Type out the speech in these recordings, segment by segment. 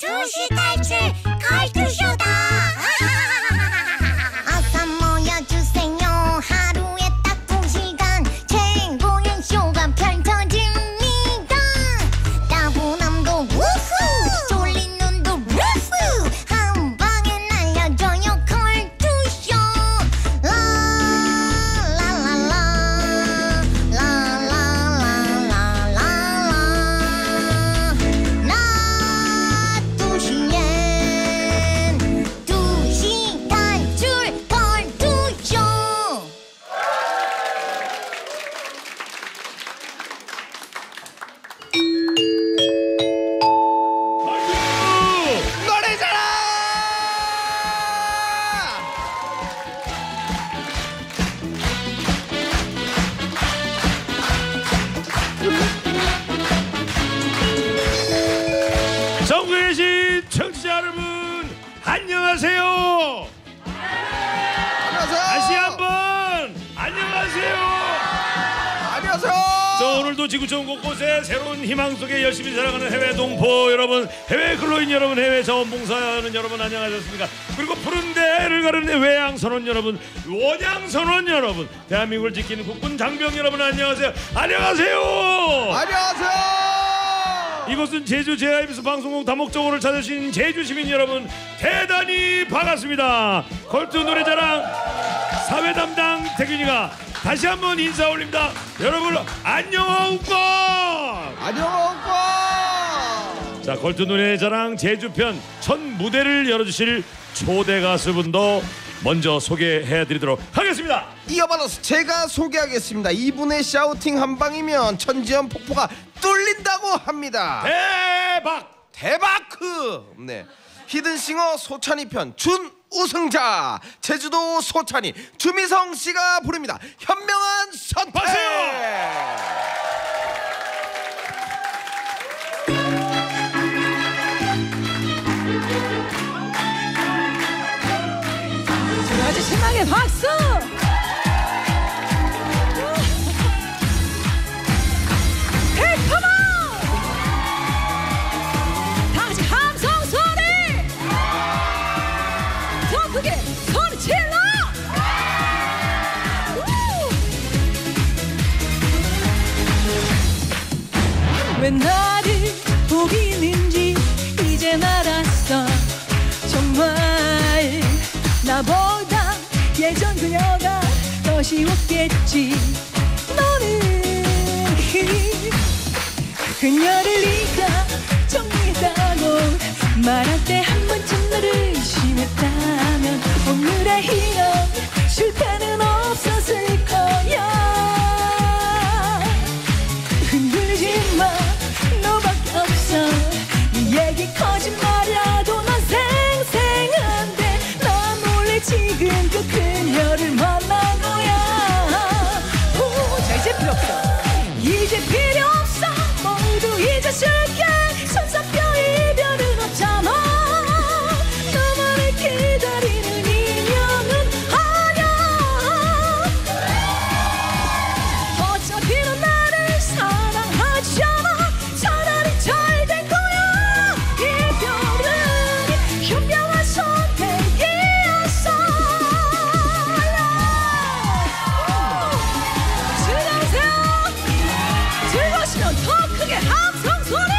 2시 탈출 걸투쇼다. 어서 모여주세요. 하루에 딱 2시간 최고의 쇼가 펼쳐집니다. 따분함도 우후, 졸린 눈도 우후, 한 방에 날려줘요 걸투쇼. 전국에 계신 청취자 여러분 안녕하세요. 다시 한번 안녕하세요. 안녕하세요. 자, 오늘도 지구촌 곳곳에 새로운 희망 속에 열심히 살아가는 해외 동포 여러분, 해외 근로인 여러분, 해외 자원봉사하는 여러분 안녕하셨습니까? 그리고 푸른 데를 가르는 외양 선원 여러분, 원양 선원 여러분, 대한민국을 지키는 국군 장병 여러분 안녕하세요. 안녕하세요. 안녕하세요. 이곳은 제주 JIBS 방송국 다목적으로를 찾으신 제주 시민 여러분 대단히 반갑습니다. 걸투 노래자랑 사회 담당 태균이가 다시 한번 인사 올립니다. 여러분 안녕하오빠. 안녕하오빠. 자, 걸투 노래자랑 제주편 첫 무대를 열어주실 초대 가수분도 먼저 소개해드리도록 하겠습니다. 이어받아서 제가 소개하겠습니다. 이분의 샤우팅 한 방이면 천지연 폭포가 뚫린다고 합니다. 대박! 네, 히든싱어 소찬이 편 준우승자 제주도 소찬이 주미성 씨가 부릅니다. 현명한 선택. 박수! 아주 신나게 박수! Hey, come on! 다 같이 함성 소리! 더 크게 소리 질러! 왜 나를 보기는지 이젠 알았어. 정말 나보다 예전 그녀가 더 쉬웠겠지. 너는 그녀를 네가 정리했다고 말할 때 한 번쯤 너를 심했다면 오늘의 이런 실패는 없었을 거야. 흔들리지 마, 너밖에 없어. 네 얘기 거짓말이라도 넌 생생한데 난 원래 지금 그 그녀를 만난 거야. 자, 이제 필요 없어. 이제 필요 없어. 모두 잊어줄게. 손잡혀 이별은 없잖아. 너만을 기다리는 인연은 아냐. 어차피 넌 나를 사랑하지 않아. 차라리 잘 된 거야. 이별은 현명한 선택이었어. 즐거우세요? 즐거우시면 더 크게 함성 소리!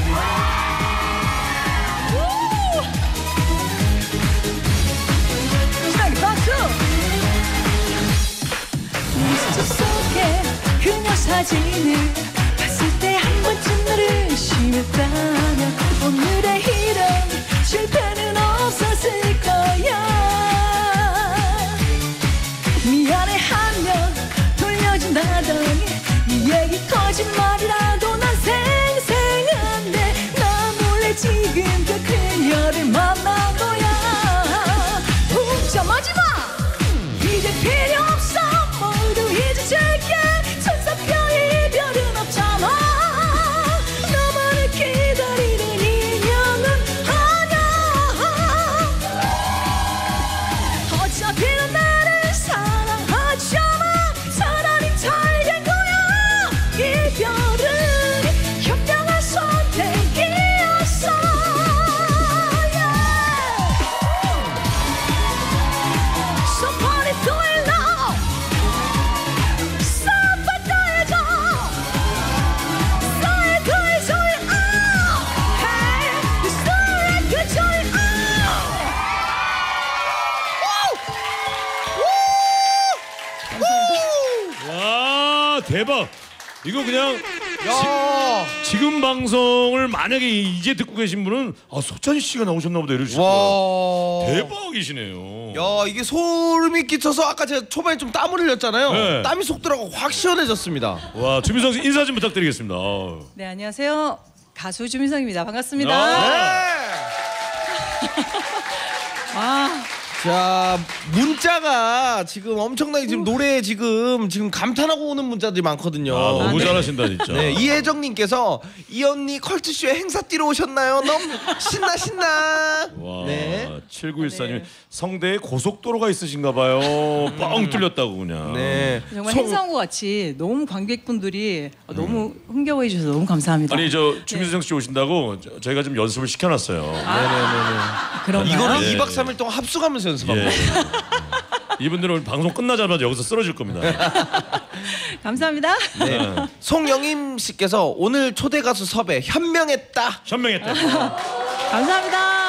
신나게 박수! 미스터 속에 그녀 사진을 봤을 때 한 번쯤 너를 심했다면 오늘의 이런 실패는 없었을 거야. 미안해 하면 돌려준다더니 네 얘기 거짓말이라도 난 생생한데 난 몰래 지금 그 그녀를 만난 거야. 훔쳐마지 마. 이제 필요 없어. 모두 잊어줄게. 손잡혀 이별은 없잖아. 너만을 기다리는 인연은 아냐. 어차피 넌 나를 사랑하지 않아. 차라리 잘 된 거야. 이별 대박. 이거 그냥 야. 지금 방송을 만약에 이제 듣고 계신 분은 소찬희 씨가 나오셨나 보다 이러실 거예요. 와. 대박이시네요. 야, 이게 소름이 끼쳐서 아까 제가 초반에 좀 땀을 흘렸잖아요. 네. 땀이 속 들어가고 확 시원해졌습니다. 와, 주민성 씨 인사 좀 부탁드리겠습니다. 네, 안녕하세요. 가수 주민성입니다. 반갑습니다. 와, 자, 문자가 지금 엄청나게 지금 노래 지금 감탄하고 오는 문자들이 많거든요. 너무 네. 잘하신다 진짜. 네, 이혜정님께서 이 언니 컬투쇼에 행사 뛰러 오셨나요? 너무 신나. 와, 네. 7914님 성대에 고속도로가 있으신가 봐요. 뻥 뚫렸다고 그냥. 네. 정말 행사 온 것 같이 너무 관객분들이 너무 흥겨워해 주셔서 너무 감사합니다. 아니 저 주민성 씨 오신다고 저희가 좀 연습을 시켜놨어요. 그런가요? 이거를 네. 2박 3일 동안 합숙하면서 연습한 거예요. 이분들은 방송 끝나자마자 여기서 쓰러질 겁니다. 감사합니다. 네. 송영임 씨께서 오늘 초대 가수 섭외 현명했다. 현명했다. 감사합니다.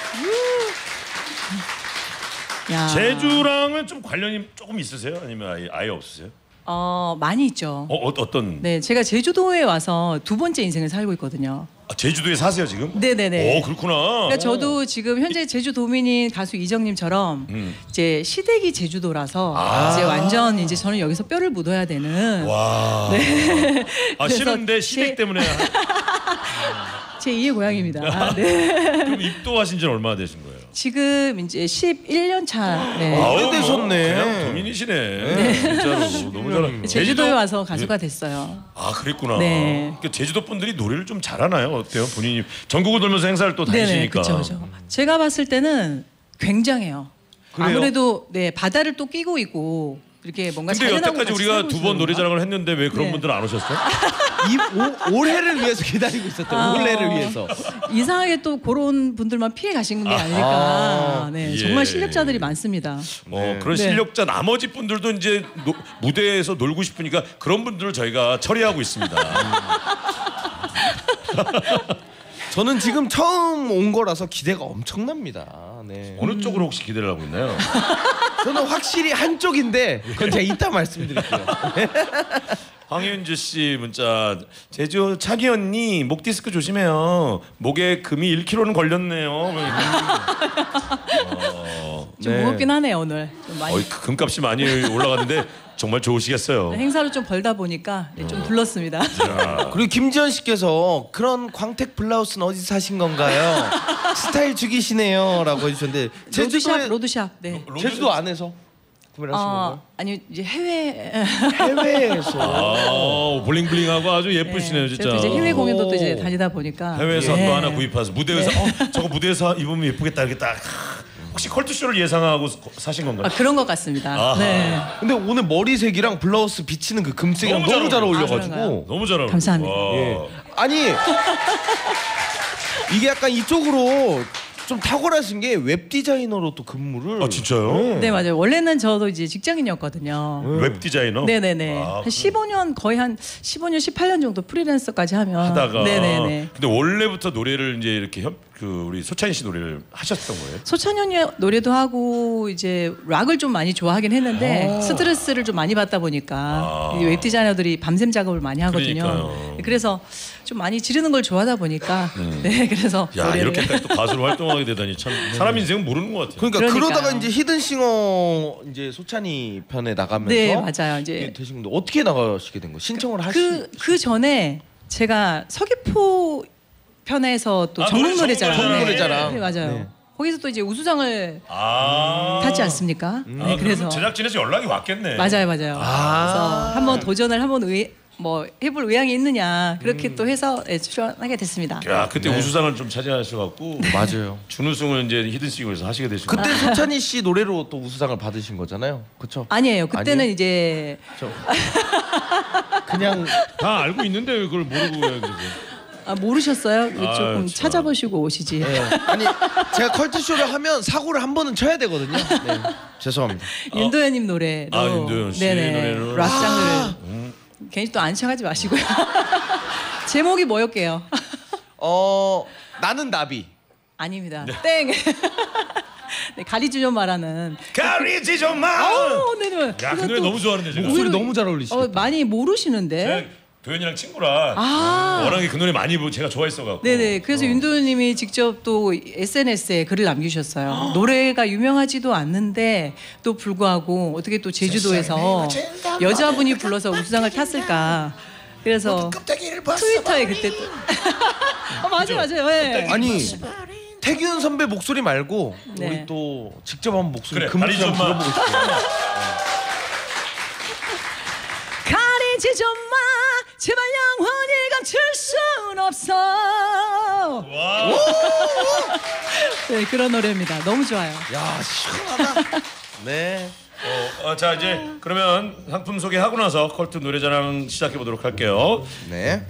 야. 제주랑은 좀 관련이 조금 있으세요? 아니면 아예 없으세요? 많이 있죠. 어떤? 네, 제가 제주도에 와서 두 번째 인생을 살고 있거든요. 제주도에 사세요 지금? 네네네. 오, 그렇구나. 그러니까 저도 지금 현재 제주도민인 가수 이정님처럼 이제 시댁이 제주도라서 이제 완전 이제 저는 여기서 뼈를 묻어야 되는 와. 네. 싫은데 시댁 때문에. 제 2의 고향입니다. 네. 그럼 입도하신 지는 얼마나 되신 거예요? 지금 이제 11년 차. 네. 오래되셨네. 그냥 도민이시네. 진짜로 너무 잘하. 제주도에 와서 가수가 됐어요. 그랬구나. 네. 그러니까 제주도 분들이 노래를 좀 잘하나요? 어때요? 본인이 전국을 돌면서 행사를 또 네네, 다니시니까. 그렇죠. 제가 봤을 때는 굉장해요. 그래요? 아무래도 네 바다를 또 끼고 있고 이렇게 뭔가 근데 자연하고 여태까지 같이 우리가 살고 두 있어요. 번 노래 자랑을 했는데 왜 그런 네. 분들은 안 오셨어요? 올해를 위해서 기다리고 있었던 올해를 위해서. 이상하게 또 그런 분들만 피해 가신 게 아닐까. 네, 예. 정말 실력자들이 많습니다. 그런 네. 실력자 나머지 분들도 이제 무대에서 놀고 싶으니까 그런 분들을 저희가 처리하고 있습니다. 저는 지금 처음 온 거라서 기대가 엄청납니다. 네. 어느 쪽으로 혹시 기대를 하고 있나요? 저는 확실히 한쪽인데 그건 제가 이따 말씀드릴게요. 황윤주 씨 문자 제주 차기 언니 목 디스크 조심해요. 목에 금이 1kg는 걸렸네요. 좀 네. 무겁긴 하네요 오늘. 좀 많이 금값이 많이 올라갔는데 정말 좋으시겠어요. 행사를 좀 벌다 보니까 네, 좀 불렀습니다. 그리고 김지현 씨께서 그런 광택 블라우스는 어디서 사신 건가요? 스타일 죽이시네요라고 해주셨는데 로드샵. 네. 제주도 안에서 구매를 하신 건가요? 아니 이제 해외 해외에서. 블링블링하고 아주 예쁘시네요 진짜. 저도 이제 해외 공연도 또 이제 오. 다니다 보니까 해외에서 네. 또 하나 구입해서 무대에서 저거 무대에서 입으면 예쁘겠다 이렇게 딱. 혹시 컬투쇼를 예상하고 사신 건가요? 그런 것 같습니다. 아하. 네. 근데 오늘 머리색이랑 블라우스 비치는 그 금색이랑 너무 너무 잘 잘 어울려가지고. 그런가요? 너무 잘 어울려요. 감사합니다. 와. 예. 아니 이게 약간 이쪽으로 좀 탁월하신 게 웹 디자이너로 또 근무를. 진짜요? 네 맞아요. 원래는 저도 이제 직장인이었거든요. 웹 디자이너? 네네네. 아, 한 15년 거의 한 15년 18년 정도 프리랜서까지 하면 하다가. 네네네. 근데 원래부터 노래를 이제 이렇게 우리 소찬희 씨 노래를 하셨던 거예요? 소찬 언니 노래도 하고 이제 락을 좀 많이 좋아하긴 했는데 스트레스를 좀 많이 받다 보니까 이 웹 디자이너들이 밤샘 작업을 많이 하거든요. 그러니까요. 그래서 좀 많이 지르는 걸 좋아하다 보니까 네 그래서 야 노래를 이렇게까지 또 가수로 활동하게 되다니 참 사람 인생은 모르는 것 같아요. 그러니까 그러니까요. 그러다가 이제 히든싱어 이제 소찬이 편에 나가면서 네 맞아요. 이제 이게 되신 건데 어떻게 나가시게 된 거예요? 신청을 그 전에 제가 서귀포 편에서 또 전국 노래자랑 전국 노래자랑. 네 맞아요. 네. 거기서 또 이제 우수상을 아 탔지 않습니까? 네 그래서 제작진에서 연락이 왔겠네. 맞아요. 그래서 한번 도전을 한번 해볼 의향이 있느냐 그렇게 또 해서 출연하게 됐습니다. 야 그때 우수상을 좀 차지하셔갖고 맞아요. 준우승을 이제 히든싱어에서 하시게 되신 거예요. 그때 소찬이 씨 노래로 또 우수상을 받으신 거잖아요. 그렇죠? 아니에요. 그때는 아니에요? 이제 그냥 다 알고 있는데 왜 그걸 모르고 왜 그러세요? 모르셨어요? 조금 참. 찾아보시고 오시지. 네. 아니 제가 컬투쇼를 하면 사고를 한 번은 쳐야 되거든요. 네. 죄송합니다. 윤도현님 노래로 윤도현 씨 네네 노래로. 락 장르를 괜히 또 안 쳐가지 마시고요. 제목이 뭐였게요? 나는 나비. 아닙니다. 땡. 네, 가리지 좀 말하는. 가리지 좀 마. 네네. 야, 그 노래 너무 좋아하는데 제가. 목소리 너무 잘 어울리시죠. 많이 모르시는데. 제가 도현이랑 친구라 워낙에 그 노래 많이 제가 좋아했어갖고. 네네. 그래서 윤도현님이 직접 또 SNS에 글을 남기셨어요. 노래가 유명하지도 않는데 또 불구하고 어떻게 또 제주도에서 여자분이 불러서 우수상을 탔을까. 그래서 트위터에 그때 또 맞아요. 네. 아니 태균 선배 목소리 말고 네. 우리 또 직접 한번 목소리 그래, 금방 가리지 마. 들어보고 싶어요. 가리지 좀 마. 제발 영원히 감출 순 없어. 와. 네, 그런 노래입니다. 너무 좋아요. 야 시원하다. 네. 자 이제 그러면 상품 소개하고 나서 컬트 노래자랑 시작해 보도록 할게요. 네.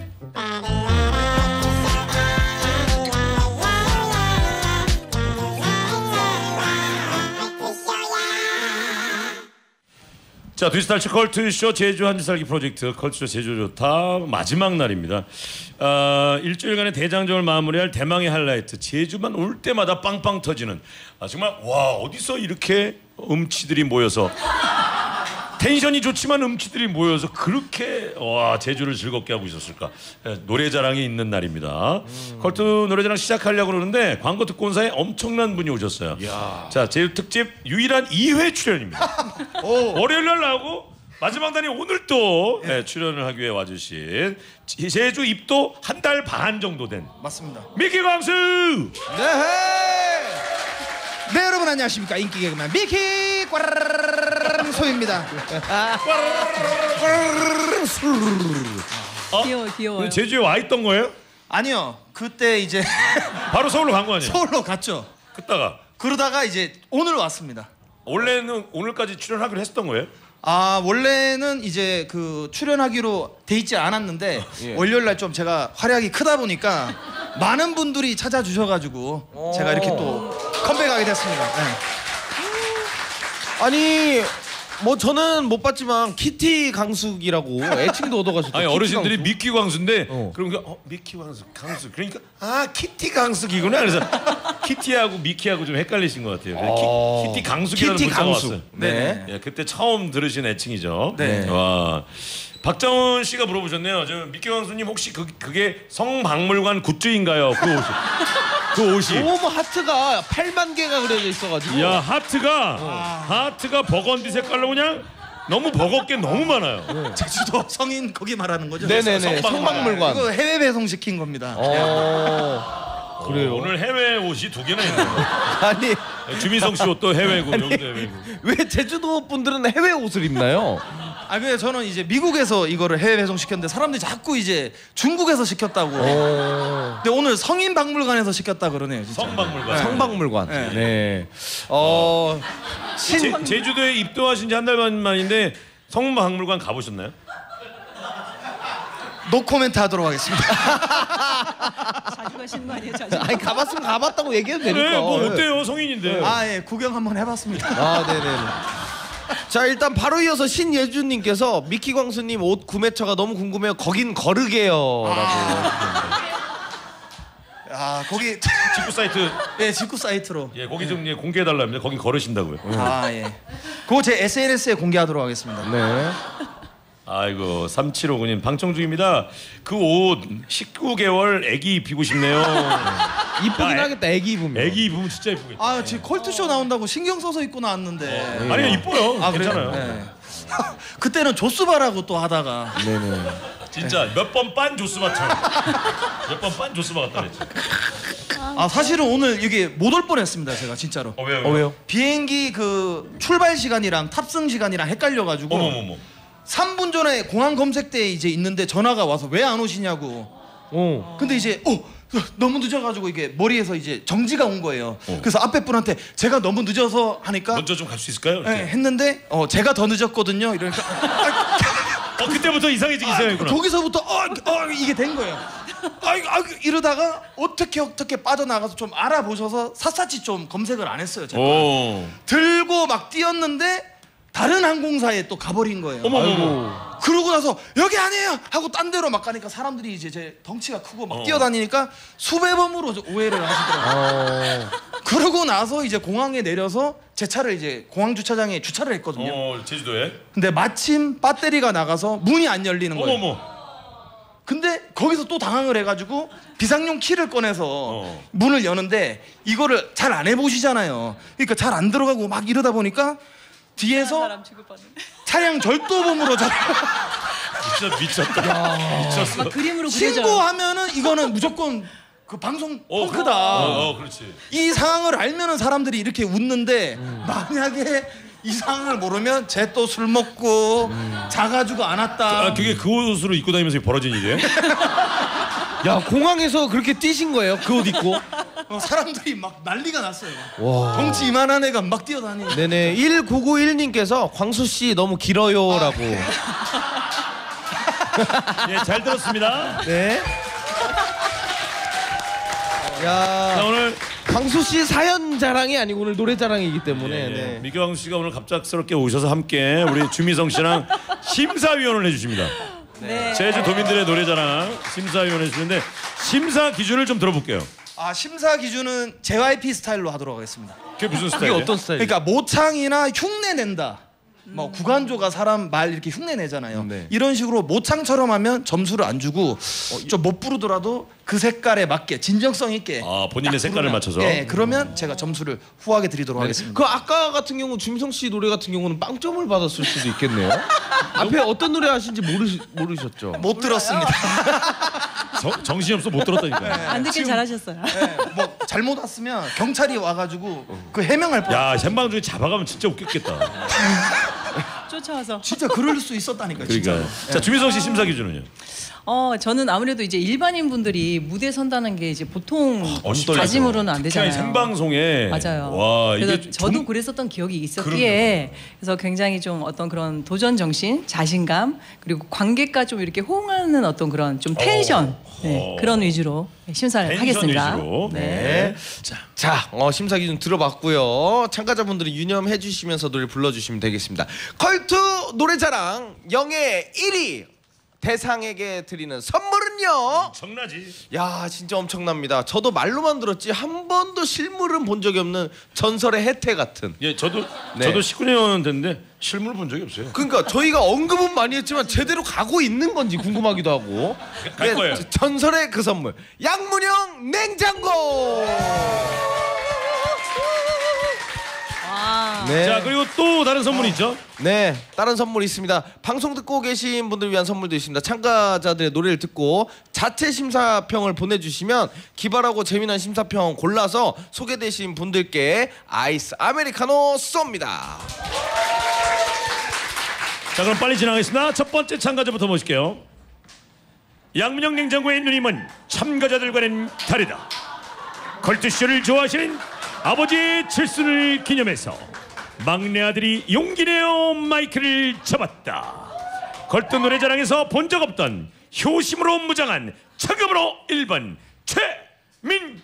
자, 디지털 컬트쇼 제주 한주살기 프로젝트 컬트쇼 제주 좋다 마지막 날입니다. 일주일간의 대장정을 마무리할 대망의 하이라이트. 제주만 올 때마다 빵빵 터지는 정말 와 어디서 이렇게 음치들이 모여서 텐션이 좋지만 음치들이 모여서 그렇게 와 제주를 즐겁게 하고 있었을까. 노래자랑이 있는 날입니다. 컬트 노래자랑 시작하려고 그러는데 광고 듣고 온 사이에 엄청난 분이 오셨어요. 자, 제주 특집 유일한 2회 출연입니다. 월요일 날 나오고 마지막 날이 오늘 또 출연을 하기 위해 와주신 제주 입도 한 달 반 정도 된 맞습니다. 미키 광수. 네 여러분 안녕하십니까. 인기 개그맨 미키 소입니다. 귀여워요. 제주에 와 있던 거예요? 아니요. 그때 이제 바로 서울로 간 거 아니에요? 서울로 갔죠. 그러다가 이제 오늘 왔습니다. 원래는 오늘까지 출연하기로 했었던 거예요? 아 원래는 이제 그 출연하기로 돼 있지 않았는데 월요일 날 좀 제가 활약이 크다 보니까 많은 분들이 찾아주셔가지고 제가 이렇게 또 컴백하게 됐습니다. 네. 아니 뭐 저는 못 봤지만 키티 강숙이라고 애칭도 얻어가셨죠. 아니 키티 어르신들이 강숙. 미키 광수인데 그러니까 미키 강수 그러니까 키티 강숙이구나. 그래서 키티하고 미키하고 좀 헷갈리신 것 같아요. 키티 강숙이라는 키티 문자가 강숙. 왔어요. 네. 예, 그때 처음 들으신 애칭이죠. 네. 와. 박정은 씨가 물어보셨네요. 저 미키 광수님 혹시 그게 성박물관 굿즈인가요? 그 옷이. 너무 하트가 8만 개가 그려져 있어가지고. 야 하트가 버건디 색깔로 그냥 너무 버겁게 너무 많아요. 제주도 성인 거기 말하는 거죠? 네네네. 성박물관. 성박물관. 이거 해외 배송 시킨 겁니다. 그래요. 오늘 해외 옷이 2개나 있네요. 아니 주민성 씨 옷도 해외고 여기도 해외고. 왜 제주도 분들은 해외 옷을 입나요? 아 근데 저는 이제 미국에서 이거를 해외 배송 시켰는데 사람들이 자꾸 이제 중국에서 시켰다고. 근데 오늘 성인 박물관에서 시켰다 그러네요. 진짜. 성박물관. 성박물관. 네. 네. 제주도에 입도하신 지 한 달 만인데 성박물관 가보셨나요? 노코멘트 하도록 하겠습니다. 자주 가시는 거 아니에요? 자주. 아니 가봤으면 가봤다고 얘기해도 되니까. 그래 뭐 어때요 성인인데. 아 예, 구경 한번 해봤습니다. 아 네네. 자 일단 바로 이어서 신예준님께서 미키 광수님 옷 구매처가 너무 궁금해요. 거긴 거르게요라고. 아 거기 직구 사이트. 예 직구 사이트로. 예 거기 좀 공개해 달랍니다. 거기 걸으신다고요. 아 예. 그거 제 SNS에 공개하도록 하겠습니다. 네. 아이고 3759님 방청 중입니다. 그 옷 19개월 애기 입히고 싶네요. 이쁘긴 야, 하겠다. 애기 입으면. 애기 입으면 진짜 이쁘겠다. 아 지금 컬투쇼 나온다고 신경 써서 입고 나왔는데. 아니 이뻐요. 아 괜찮아요. 그래요? 네. 그때는 조스바라고 또 하다가. 네네. 진짜 몇 번 빤 조스바처럼. 몇 번 빤 조스바 같다 그랬지. 아 사실은 오늘 이게 못 올 뻔했습니다 제가 진짜로. 왜요? 왜요? 비행기 그 출발 시간이랑 탑승 시간이랑 헷갈려가지고. 어머머머. 3분 전에 공항 검색대에 이제 있는데 전화가 와서 왜 안 오시냐고. 근데 이제 너무 늦어가지고 이게 머리에서 이제 정지가 온 거예요. 그래서 앞에 분한테 제가 너무 늦어서 하니까 먼저 좀 갈 수 있을까요? 네, 했는데 제가 더 늦었거든요. 이러니까 그때부터 이상해지기 시작했구나. 거기서부터 이게 된 거예요. 이러다가 어떻게 빠져나가서 좀 알아보셔서 샅샅이 좀 검색을 안 했어요. 제가. 들고 막 뛰었는데 다른 항공사에 또 가버린 거예요. 어머머머. 그러고 나서 여기 아니에요 하고 딴 데로 막 가니까 사람들이 이제 제 덩치가 크고 막 뛰어다니니까 수배범으로 오해를 하시더라고요. 그러고 나서 이제 공항에 내려서 제 차를 이제 공항 주차장에 주차를 했거든요. 제주도에. 근데 마침 배터리가 나가서 문이 안 열리는 거예요. 어머. 근데 거기서 또 당황을 해가지고 비상용 키를 꺼내서 문을 여는데 이거를 잘 안 해보시잖아요. 그러니까 잘 안 들어가고 막 이러다 보니까 뒤에서 사람 취급받는데. 차량 절도범으로 진짜 미쳤다. 미쳤어. 막 그림으로 그려져. 신고하면은 이거는 무조건 그 방송 펑크다. 그렇지. 이 상황을 알면은 사람들이 이렇게 웃는데 만약에 이 상황을 모르면 쟤 또 술 먹고 자가지고 안 왔다. 그게 그 옷으로 입고 다니면서 벌어진 일이에요? 야 공항에서 그렇게 뛰신 거예요? 그 옷 입고? 사람들이 막 난리가 났어요. 와. 덩치 이만한 애가 막 뛰어다니고. 네네 1991님께서 광수 씨 너무 길어요라고. 예, 잘 들었습니다. 네. 자, 야 오늘 광수 씨 사연 자랑이 아니고 오늘 노래 자랑이기 때문에. 네. 미경수 씨가 오늘 갑작스럽게 오셔서 함께 우리 주미성 씨랑 심사위원을 해주십니다. 네. 제주 도민들의 노래 자랑 심사위원 해주시는데 심사 기준을 좀 들어볼게요. 심사 기준은 JYP 스타일로 하도록 하겠습니다. 그게 무슨 이게 스타일이에요? 어떤 스타일이에요? 그러니까 모창이나 흉내 낸다. 뭐 구간조가 사람 말 이렇게 흉내 내잖아요. 네. 이런 식으로 모창처럼 하면 점수를 안 주고 좀 못 부르더라도 그 색깔에 맞게 진정성 있게 본인의 색깔을 부르면, 맞춰서. 예, 그러면 제가 점수를 후하게 드리도록 하겠습니다. 그 아까 같은 경우 주미성 씨 노래 같은 경우는 빵점을 받았을 수도 있겠네요. 앞에 어떤 노래 하신지 모르셨죠? 못 들었습니다. 정신이 없어 못 들었다니까. 안 듣길 잘하셨어요. 네, 뭐 잘못 왔으면 경찰이 와가지고 그 해명할 뻔. 야 생방 중에 잡아가면 진짜 웃겼겠다. 쫓아와서. 진짜 그럴 수 있었다니까. 그러니까. 진짜로. 자 주미성 씨 심사 기준은요? 저는 아무래도 이제 일반인 분들이 무대 선다는 게 이제 보통 떨리죠. 다짐으로는 안 특히나 이 되잖아요. 생방송에 맞아요. 와 그래서 이게 저도 그랬었던 기억이 있었기에 그래서 굉장히 좀 어떤 그런 도전 정신, 자신감 그리고 관객과 좀 이렇게 호응하는 어떤 그런 좀 텐션 그런 위주로 심사를 텐션 하겠습니다. 위주로. 네. 자, 심사 기준 들어봤고요. 참가자분들은 유념해 주시면서 노래 불러주시면 되겠습니다. 컬투 노래자랑 영예 1위 대상에게 드리는 선물은요. 엄청나지. 야, 진짜 엄청납니다. 저도 말로만 들었지 한 번도 실물은 본 적이 없는 전설의 혜태 같은. 예, 저도 네. 19년 됐는데 실물 본 적이 없어요. 그러니까 저희가 언급은 많이 했지만 제대로 가고 있는 건지 궁금하기도 하고. 갈 거예요. 전설의 그 선물 양문형 냉장고. 네. 자 그리고 또 다른 선물이 있죠. 네, 다른 선물이 있습니다. 방송 듣고 계신 분들 위한 선물도 있습니다. 참가자들의 노래를 듣고 자체 심사평을 보내주시면 기발하고 재미난 심사평 골라서 소개되신 분들께 아이스 아메리카노 쏩니다. 자 그럼 빨리 진행하겠습니다. 첫 번째 참가자부터 모실게요. 양문형 냉장고의 누님은 참가자들과는 다르다. 컬투쇼를 좋아하시는 아버지의 칠순을 기념해서 막내 아들이 용기내어 마이크를 잡았다. 컬투 노래자랑에서 본 적 없던 효심으로 무장한 차급으로 1번 최민혁.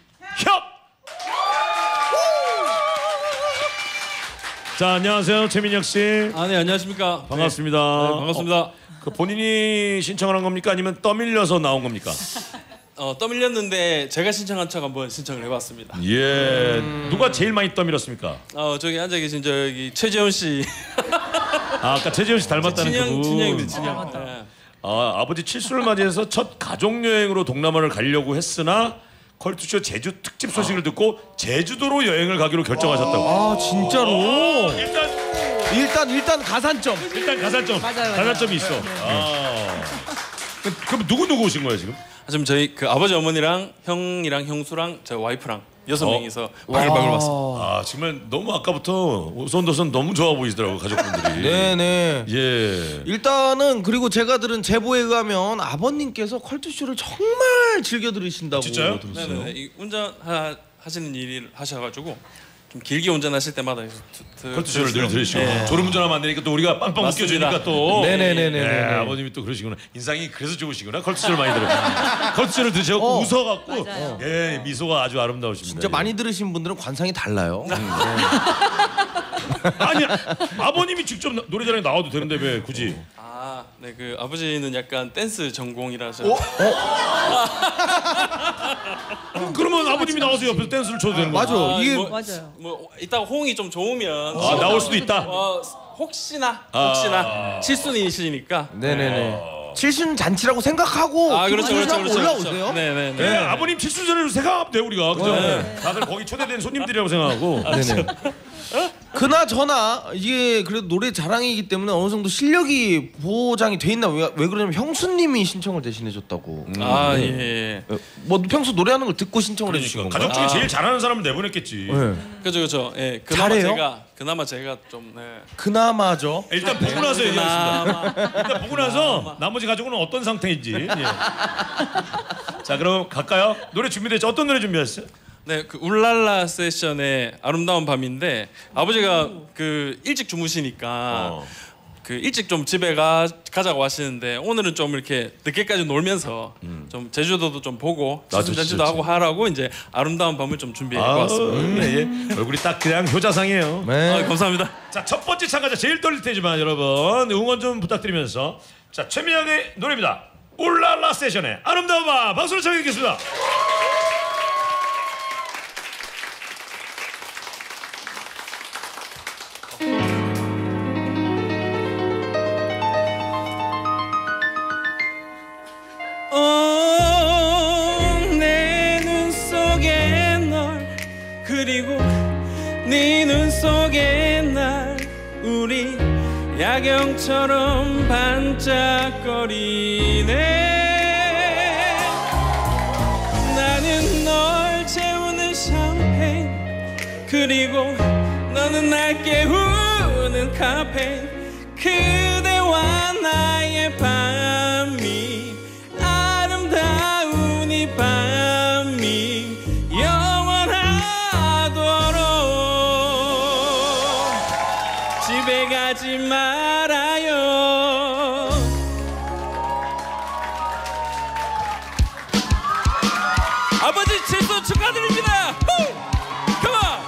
자 안녕하세요 최민혁 씨. 네 안녕하십니까. 반갑습니다. 네, 반갑습니다. 그 본인이 신청을 한 겁니까 아니면 떠밀려서 나온 겁니까? 떠밀렸는데 제가 신청한 척 한번 신청을 해봤습니다. 예. 누가 제일 많이 떠밀었습니까? 저기 앉아 계신 저기 최재훈 씨. 아까 최재훈 씨 닮았다는 그분. 친형입니다. 친형. 네. 아버지 칠수를 맞이해서 첫 가족 여행으로 동남아를 가려고 했으나 컬투쇼 제주 특집 소식을 듣고 제주도로 여행을 가기로 결정하셨다고. 아 진짜로? 일단 가산점. 일단 가산점. 맞아요. 가산점이 있어. 그럼 누구 오신 거예요 지금? 지금 저희 그 아버지 어머니랑 형이랑 형수랑 저 와이프랑 6명이서 바글바글 왔습니다. 아 정말 너무 아까부터 오손도손 너무 좋아 보이시더라고 가족분들이. 네네. 예. 일단은 그리고 제가 들은 제보에 의하면 아버님께서 컬투쇼를 정말 즐겨 들으신다고 진짜요? 들었어요. 네네. 이 운전 하시는 일을 하셔가지고 좀 길게 운전하실 때마다 컬투쇼를 늘 들으시고 네. 졸음운전하면 안 되니까 또 우리가 빵빵 맞습니다. 웃겨주니까 또. 네네네네. 예, 아버님이 또 그러시구나. 인상이 그래서 좋으시구나. 컬투쇼를 많이 들어. 컬투쇼를 들으셔서 웃어갖고 맞아요. 예 미소가 아주 아름다우십니다. 진짜 많이 들으신 분들은 관상이 달라요. 아니야. 아버님이 직접 노래자랑에 나와도 되는데 왜 굳이? 네, 그 아버지는 약간 댄스 전공이라서 그러면 아버님이 나와서 옆에서 댄스를 쳐도 되는 거야. 맞아. 이게 맞아요. 뭐 이따가 호응이 좀 좋으면 나올 수도 있다. 혹시나 칠순이시니까. 네네네. 칠순 잔치라고 생각하고 그렇죠. 올라오세요. 네네. 네, 아버님 칠순전을 생각하면 돼 우리가. 그죠? 다들 거기 초대된 손님들이라고 생각하고. 네네. 그나저나 이게 그래도 노래 자랑이기 때문에 어느 정도 실력이 보장이 돼 있나. 왜 그러냐면 형수님이 신청을 대신해줬다고. 예. 뭐 평소 노래하는 걸 듣고 신청을 해주신 건가요? 가족 중에 제일 잘하는 사람을 내보냈겠지. 그죠. 예. 잘해요? 그나마 제가 좀 그나마죠. 일단 보고 나서 얘기하겠습니다. 일단 보고 나서 나머지 가족은 어떤 상태인지. 예. 자, 그럼 갈까요? 노래 준비됐죠? 어떤 노래 준비했어요? 네, 그 울랄라 세션의 아름다운 밤인데 아버지가 그 일찍 주무시니까 그 일찍 좀 집에 가자고 하시는데 오늘은 좀 이렇게 늦게까지 놀면서 좀 제주도도 좀 보고 칠순잔치도 하고 하라고 이제 아름다운 밤을 좀 준비해 왔습니다. 예. 얼굴이 딱 그냥 효자상이에요. 네. 감사합니다. 자, 첫 번째 참가자 제일 떨릴 테지만 여러분 응원 좀 부탁드리면서 자, 최민영의 노래입니다. 울랄라 세션의 아름다운 밤 박수로 청해 드리겠습니다. 내 눈 속에 널 그리고 네 눈 속에 날 우리 야경처럼 반짝거리네. 나는 널 채우는 샴페인 그리고 너는 날 깨우는 카페인. 그대와 나의 밤이 아름다운 이 밤이 영원하도록 집에 가지 말아요. 아버지 칠순 축하드립니다. 컴온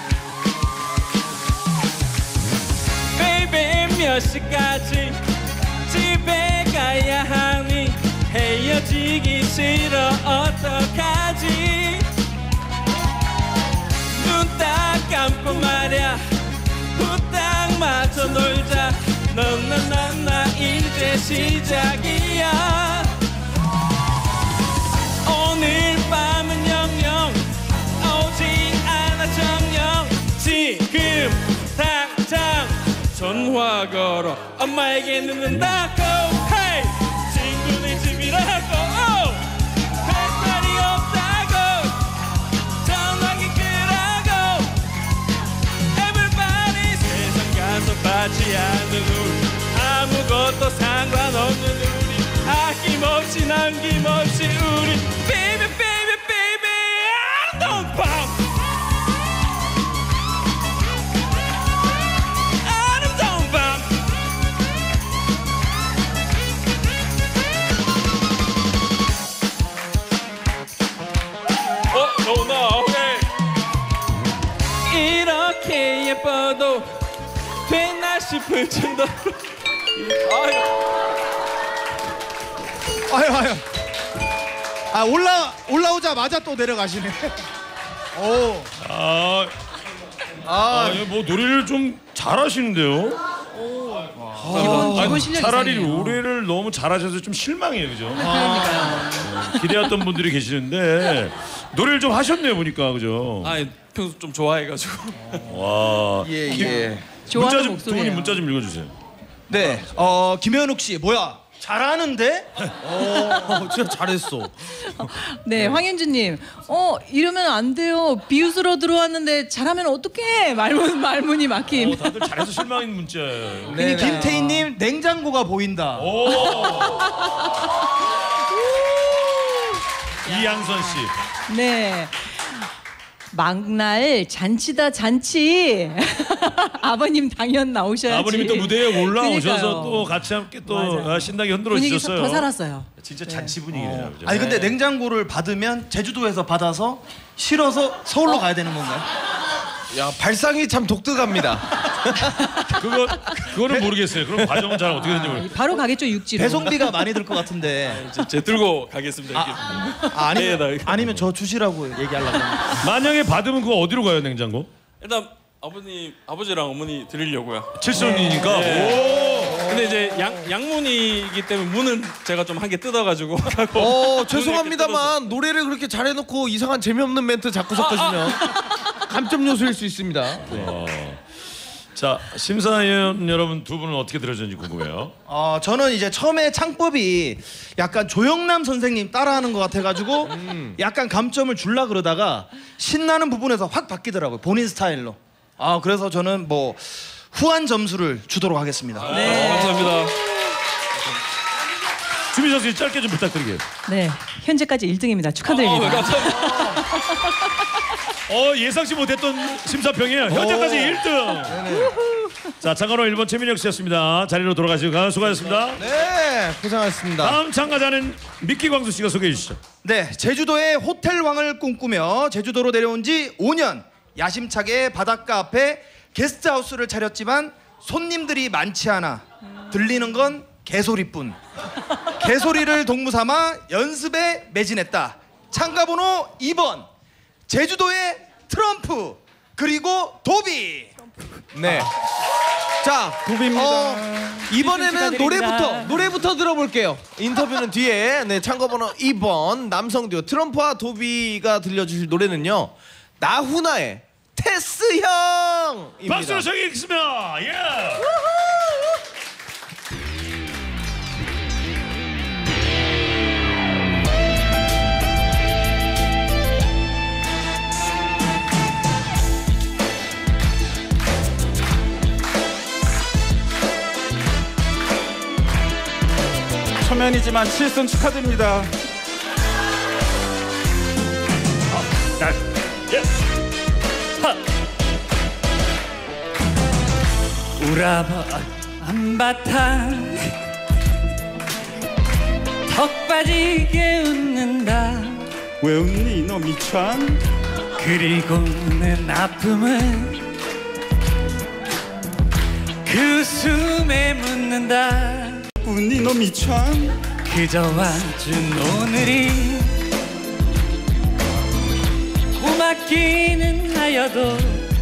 베이비. 몇 시까지 집에 가야 하니 헤어지기 싫어 어떡하지. 눈 딱 감고 말야 후딱 맞춰 놀자. 나 이제 시작이야. 오늘 밤은 영영 오지 않아 정녕. 지금 당장 전화 걸어 엄마에게 늦는다고. 헤이 친구네 집이라고. 할 말이 없다고 전화기 끄라고. Everybody 세상 가서 받지 않는 우리 아무것도 상관없는 우리 아낌없이 남김없이 우리 Baby baby baby 아름다운 밤. 이렇게 예뻐도 됐나 싶을 정도로. 아유. 올라오자마자 또 내려가시네. 오. 뭐 노래를 좀 잘하시는데요. 기본 실력이 차라리 이상해요. 노래를 너무 잘하셔서 좀 실망해요, 그죠? 그러니까요. 기대했던 분들이 계시는데 노래를 좀 하셨네요, 보니까, 그죠? 평소 좀 좋아해가지고. 와. 예. 좋아하는 두 목소리예요. 분이 문자 좀 읽어주세요. 네. 김현욱 씨 뭐야? 잘하는데? 진짜 잘했어. 네, 황현주님. 이러면 안 돼요. 비웃으러 들어왔는데 잘하면 어떡해? 말문이 막힘. 다들 잘해서 실망인 문자예요. 네. 김태희님 냉장고가 보인다. 오. 이양선 씨. 네. 막날 잔치다 잔치. 아버님 당연 나오셔야지. 아버님이 또 무대에 올라오셔서 그러니까요. 또 같이 함께 또 맞아요. 신나게 흔들어 분위기 주셨어요. 더 살았어요. 진짜 잔치 분위기네요. 그죠? 아니 근데 냉장고를 받으면 제주도에서 받아서 실어서 서울로 가야 되는 건가요? 야 발상이 참 독특합니다. 그거 그거는 모르겠어요. 그럼 과정은 잘 어떻게 되는지 모르겠어요. 바로 가겠죠 육지로. 배송비가 많이 들 것 같은데. 제 들고 가겠습니다. 아니면 저 주시라고 얘기하려고. 만약에 받으면 그거 어디로 가요 냉장고? 일단 아버지랑 어머니 드리려고요. 칠순이니까. 근데 이제 양문이기 때문에 문은 제가 좀 한 개 뜯어가지고 가고. 죄송합니다만 노래를 그렇게 잘해놓고 이상한 재미없는 멘트 자꾸 섞으시면 감점 요소일 수 있습니다. 자 심사위원 여러분 두 분은 어떻게 들으셨는지 궁금해요. 저는 이제 처음에 창법이 약간 조영남 선생님 따라하는 것 같아가지고 약간 감점을 줄라 그러다가 신나는 부분에서 확 바뀌더라고요. 본인 스타일로. 그래서 저는 뭐 후한 점수를 주도록 하겠습니다. 감사합니다. 주민석 씨 짧게 좀 부탁드릴게요. 네, 현재까지 1등입니다. 축하드립니다. 예상치 못했던 심사평이에요. 현재까지 1등. 자 참가로 1번 최민혁 씨였습니다. 자리로 돌아가시고 수고하셨습니다. 네, 고생하셨습니다. 다음 참가자는 미끼 광수 씨가 소개해 주시죠. 네, 제주도의 호텔 왕을 꿈꾸며 제주도로 내려온 지 5년. 야심차게 바닷가 앞에 게스트하우스를 차렸지만 손님들이 많지 않아 들리는 건 개소리뿐. 개소리를 동무삼아 연습에 매진했다. 참가번호 2번 제주도의 트럼프 그리고 도비. 네. 자, 도비입니다. 이번에는 노래부터 들어볼게요. 인터뷰는 뒤에. 네, 참가번호 2번 남성 듀오 트럼프와 도비가 들려주실 노래는요. 나훈아의 테스 형입니다. 박수로 청해주겠습니다. 예. 초면이지만 7승 축하드립니다. 우라버 한바탕 턱 빠지게 웃는다. 왜 웃니 너 미천? 그리고는 아픔은 그 숨에 묻는다. 웃니 너 미천? 그저 와준 오늘이 고맙기는 하여도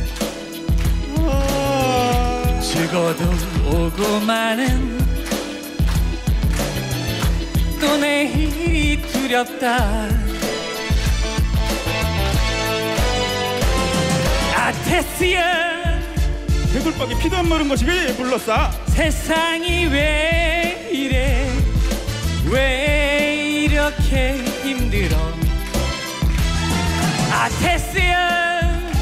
죽어도 오고 마는 또 내일이 두렵다. 테스야 개굴박이 피도 안 마른 것이 왜 불렀어? 세상이 왜 이래 왜 이렇게 힘들어. 테스야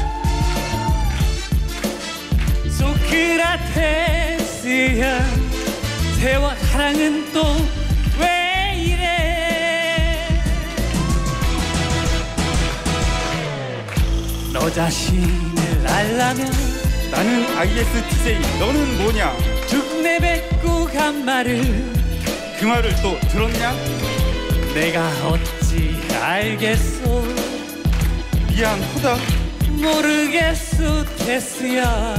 소크라테스야 세월 사랑은 또 왜 이래. 너 자신을 알라면 나는 ISTJ 너는 뭐냐? 쭉 내뱉고 간 말을 그 말을 또 들었냐? 내가 어찌 알겠소. 미안하다. 모르겠소 테스야.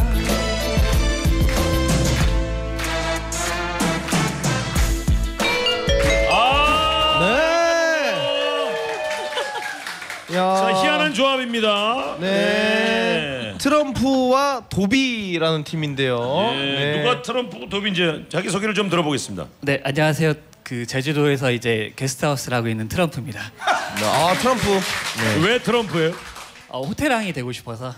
자 희한한 조합입니다. 네. 트럼프와 도비라는 팀인데요. 네. 누가 트럼프 도비인지 자기 소개를 좀 들어보겠습니다. 네, 안녕하세요. 그 제주도에서 이제 게스트하우스를 하고 있는 트럼프입니다. 트럼프. 왜 트럼프예요? 호텔왕이 되고 싶어서.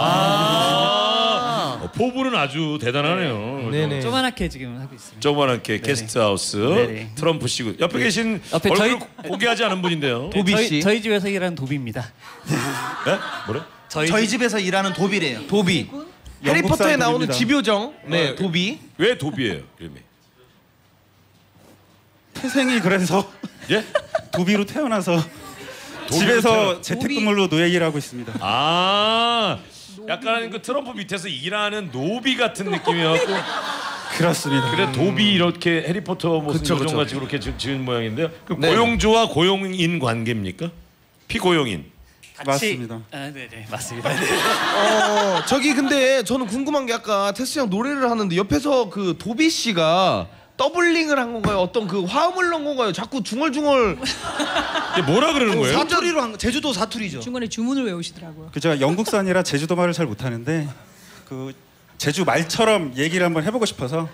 포부는 아주 대단하네요. 네네. 조그맣게 지금 하고 있습니다. 조그맣게 게스트하우스 네네. 트럼프 씨고 옆에 계신 옆에 얼굴 공개하지 않은 분인데요. 도비 씨. 저희 집에서 일하는 도비입니다. 네? 뭐래? 저희 집에서 일하는 도비래요. 도비. 해리포터에 나오는 도비입니다. 집요정. 네, 도비. 왜 도비예요? 이름이? 태생이 그래서 예? 도비로 태어나서 도비로 집에서 재택근무로 노예 일하고 있습니다. 약간 그 트럼프 밑에서 일하는 노비 같은 느낌이었고 그렇습니다. 그래 도비 이렇게 해리포터 무슨 그쵸, 그쵸. 요정같이 그렇게 지은 모양인데요. 그 네. 고용주와 고용인 관계입니까? 피고용인. 맞습니다. 아, 네네 맞습니다. 네. 저기 근데 저는 궁금한 게 아까 테스 형 노래를 하는데 옆에서 그 도비 씨가 더블링을 한 건가요? 어떤 그 화음을 넣은 건가요? 자꾸 중얼중얼 이게 뭐라 그러는 거예요? 사투리로 한 거, 제주도 사투리죠. 중간에 주문을 외우시더라고요. 그 제가 영국산이라 제주도 말을 잘 못하는데 그 제주 말처럼 얘기를 한번 해보고 싶어서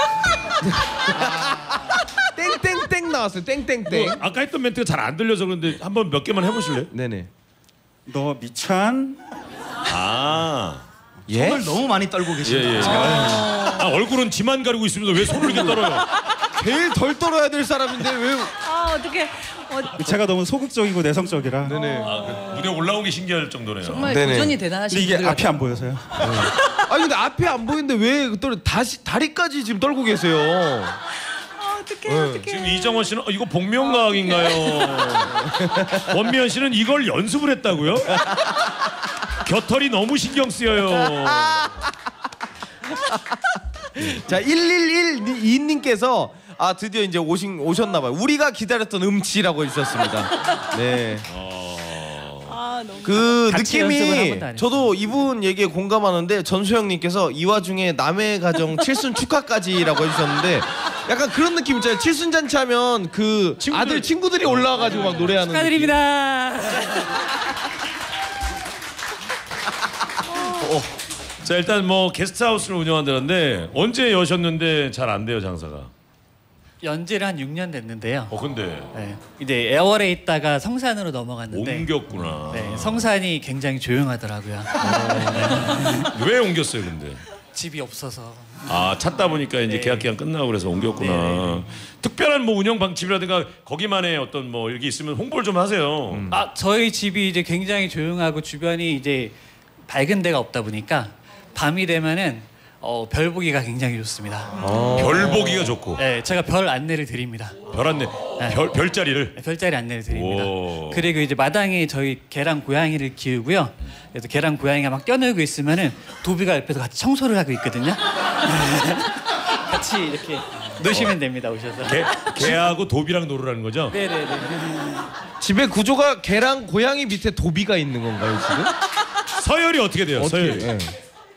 땡땡땡 나왔어요. 땡땡땡. 아까 했던 멘트가 잘 안 들려서 그런데 한번 몇 개만 해보실래요? 네네. 너 미찬 아, 예? 손을 너무 많이 떨고 계십니다. 예. 아, 얼굴은 지만 가리고 있으면서 왜 손을 이렇게 떨어요? 제일 덜 떨어야 될 사람인데 왜? 아 어떻게 제가 너무 소극적이고 내성적이라 네네. 아, 그 무대 올라온 게 신기할 정도네요. 정말 네네. 도전이 근데 대단하신 이게 분들 앞이 안 보여서요. 아니 근데 앞에 안 보이는데 왜 또 다리까지 지금 떨고 계세요? 어떻게 지금 이정원 씨는 이거 복면가왕인가요? 원미연 씨는 이걸 연습을 했다고요? 겨털이 너무 신경 쓰여요. 자 1112님께서 아 드디어 이제 오셨나봐요. 우리가 기다렸던 음치라고 해주셨습니다. 네. 아 너무 그 같이 연습을 한 느낌이 번도 안 저도 이분 얘기에 공감하는데 전수영님께서 이 와중에 남의 가정 칠순 축하까지라고 해주셨는데 약간 그런 느낌 있잖아요. 칠순 잔치 하면 그 아들 친구들이 올라와가지고 막 노래하는 축하드립니다. 자 일단 뭐 게스트하우스를 운영한다는데 언제 여셨는데 잘 안 돼요 장사가? 연재를 한 6년 됐는데요. 근데 네. 이제 애월에 있다가 성산으로 넘어갔는데 옮겼구나. 네, 성산이 굉장히 조용하더라고요. 왜 옮겼어요 근데? 집이 없어서. 아 찾다 보니까 이제 네. 계약 기간 끝나고 그래서 옮겼구나. 네. 특별한 뭐 운영 방침이라든가 거기만의 어떤 뭐 이게 있으면 홍보를 좀 하세요. 아 저희 집이 이제 굉장히 조용하고 주변이 이제 밝은 데가 없다 보니까 밤이 되면은 별 보기가 굉장히 좋습니다. 별 보기가 좋고 네, 제가 별 안내를 드립니다. 별 안내 별자리를. 네, 별자리 안내를 드립니다. 오. 그리고 이제 마당에 저희 개랑 고양이를 키우고요. 그래서 개랑 고양이가 막 뛰어놀고 있으면은 도비가 옆에서 같이 청소를 하고 있거든요. 같이 이렇게 노시면 됩니다. 오셔서. 개하고 도비랑 놀으라는 거죠? 네네네. 집의 구조가 개랑 고양이 밑에 도비가 있는 건가요 지금? 서열이 어떻게 돼요? 서열이. 예.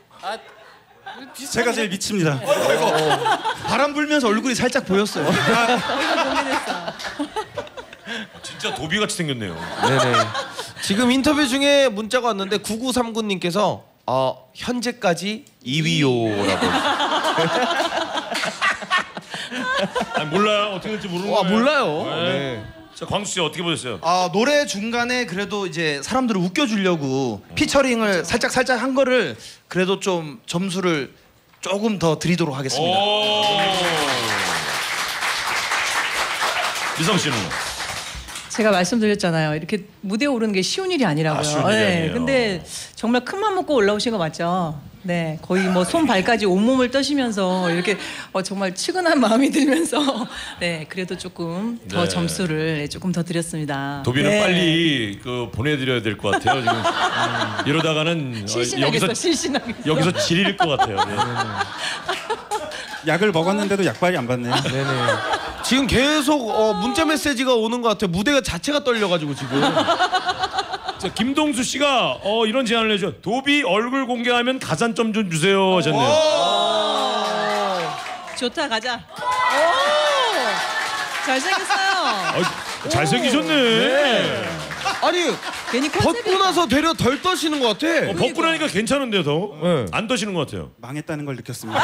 제가 제일 미칩니다. 바람 불면서 얼굴이 살짝 보였어요. 고민했어. 진짜 도비같이 생겼네요. 네네. 지금 인터뷰 중에 문자가 왔는데 9939님께서 현재까지 2위요라고. 아니, 몰라요. 어떻게 될지 모르는 거예요. 몰라요. 네. 네. 자, 광수 씨 어떻게 보셨어요? 노래 중간에 그래도 이제 사람들을 웃겨주려고 피처링을 살짝 한 거를 그래도 좀 점수를 조금 더 드리도록 하겠습니다. 미성 씨는? 제가 말씀드렸잖아요. 이렇게 무대에 오르는 게 쉬운 일이 아니라고요. 쉬운 일이 아니에요. 근데 정말 큰 맘 먹고 올라오신 거 맞죠? 네, 거의 뭐 손 발까지 온몸을 떠시면서 이렇게 정말 측은한 마음이 들면서 네, 그래도 조금 더 네. 점수를 조금 더 드렸습니다. 도비는 네. 빨리 보내드려야 될 것 같아요. 지금 이러다가는 실신하겠어, 실신하겠어. 여기서 지릴 것 같아요. 네. 약을 먹었는데도 약발이 안 받네요. 네네. 지금 계속 문자 메시지가 오는 것 같아요. 무대가 자체가 떨려가지고 지금. 자, 김동수 씨가 이런 제안을 해줘. 도비 얼굴 공개하면 가산점 좀 주세요 하셨네요. 좋다, 가자. 오, 잘생겼어요. 잘생기셨네. 네. 아니 괜히 벗고 컨셉이 나서 되려 덜 떠시는 것 같아. 벗고 나니까 괜찮은데요, 더. 네. 안 떠시는 것 같아요. 망했다는 걸 느꼈습니다.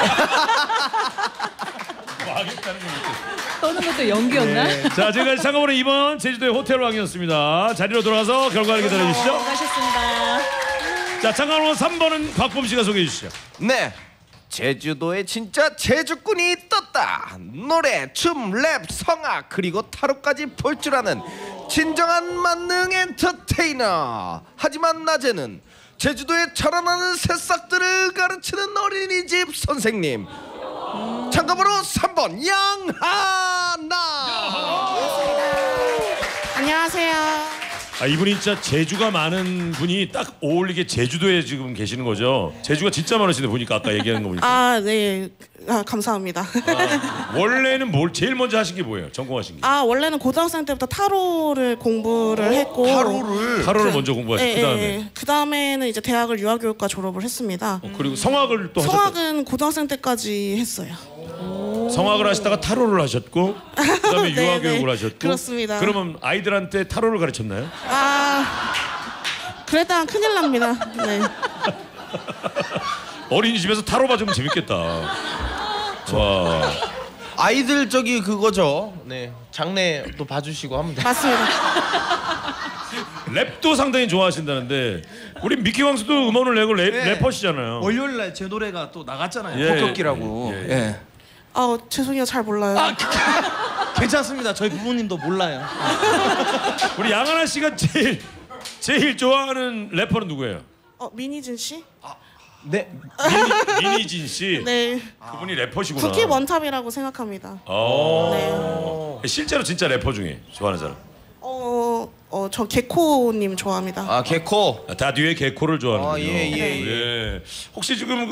떠는 것도 연기였나? 자, 지금까지 참가번호 2번 제주도의 호텔왕이었습니다. 자리로 돌아가서 결과를 기다려 주시죠. 수고하셨습니다. 자, 참가번호 3번은 곽범 씨가 소개해 주시죠. 네. 제주도에 진짜 제주꾼이 떴다. 노래, 춤, 랩, 성악 그리고 타로까지 볼 줄 아는 진정한 만능 엔터테이너. 하지만 낮에는 제주도에 자라나는 새싹들을 가르치는 어린이집 선생님. 참가번호 3번 양하나. 안녕하세요. 아, 이분이 진짜 재주가 많은 분이 딱 어울리게 제주도에 지금 계시는 거죠. 재주가 진짜 많으시네 보니까 아까 얘기하는 거 보니까. 아, 네. 아, 감사합니다. 원래는 뭘 제일 먼저 하신 게 뭐예요? 전공하신 게? 아, 원래는 고등학생 때부터 타로를 공부를 했고 타로를 먼저 공부하시고 네, 그다음에 네. 그다음에는 이제 대학을 유아교육과 졸업을 했습니다. 그리고 성악을 또 하셨다. 성악은 고등학생 때까지 했어요. 성악을 하시다가 타로를 하셨고 그다음에 네, 유아교육을 네. 하셨고. 그렇습니다. 그러면 아이들한테 타로를 가르쳤나요? 아, 그랬다간 큰일 납니다. 네. 어린이집에서 타로 봐주면 재밌겠다. 와. 아이들 저기 그거죠. 네. 장례도 봐주시고 하면 돼. 맞습니다. 랩도 상당히 좋아하신다는데 우리 미키 왕수도 음원을 내고 래퍼시잖아요. 월요일 날 제 노래가 또 나갔잖아요. 예, 폭격기라고. 예, 예. 아, 죄송해요. 잘 몰라요. 괜찮습니다. 저희 부모님도 몰라요. 우리 양하나 씨가 제일 좋아하는 래퍼는 누구예요? 민희진 씨? 네. 민희진 씨. 네. 그분이 래퍼시구나. 쿠키 원탑이라고 생각합니다. 실제로 진짜 래퍼 중에 좋아하는 사람. 저 개코님 좋아합니다. 아 개코. 다 뒤에 개코를 좋아하는군요. 예. 혹시 지금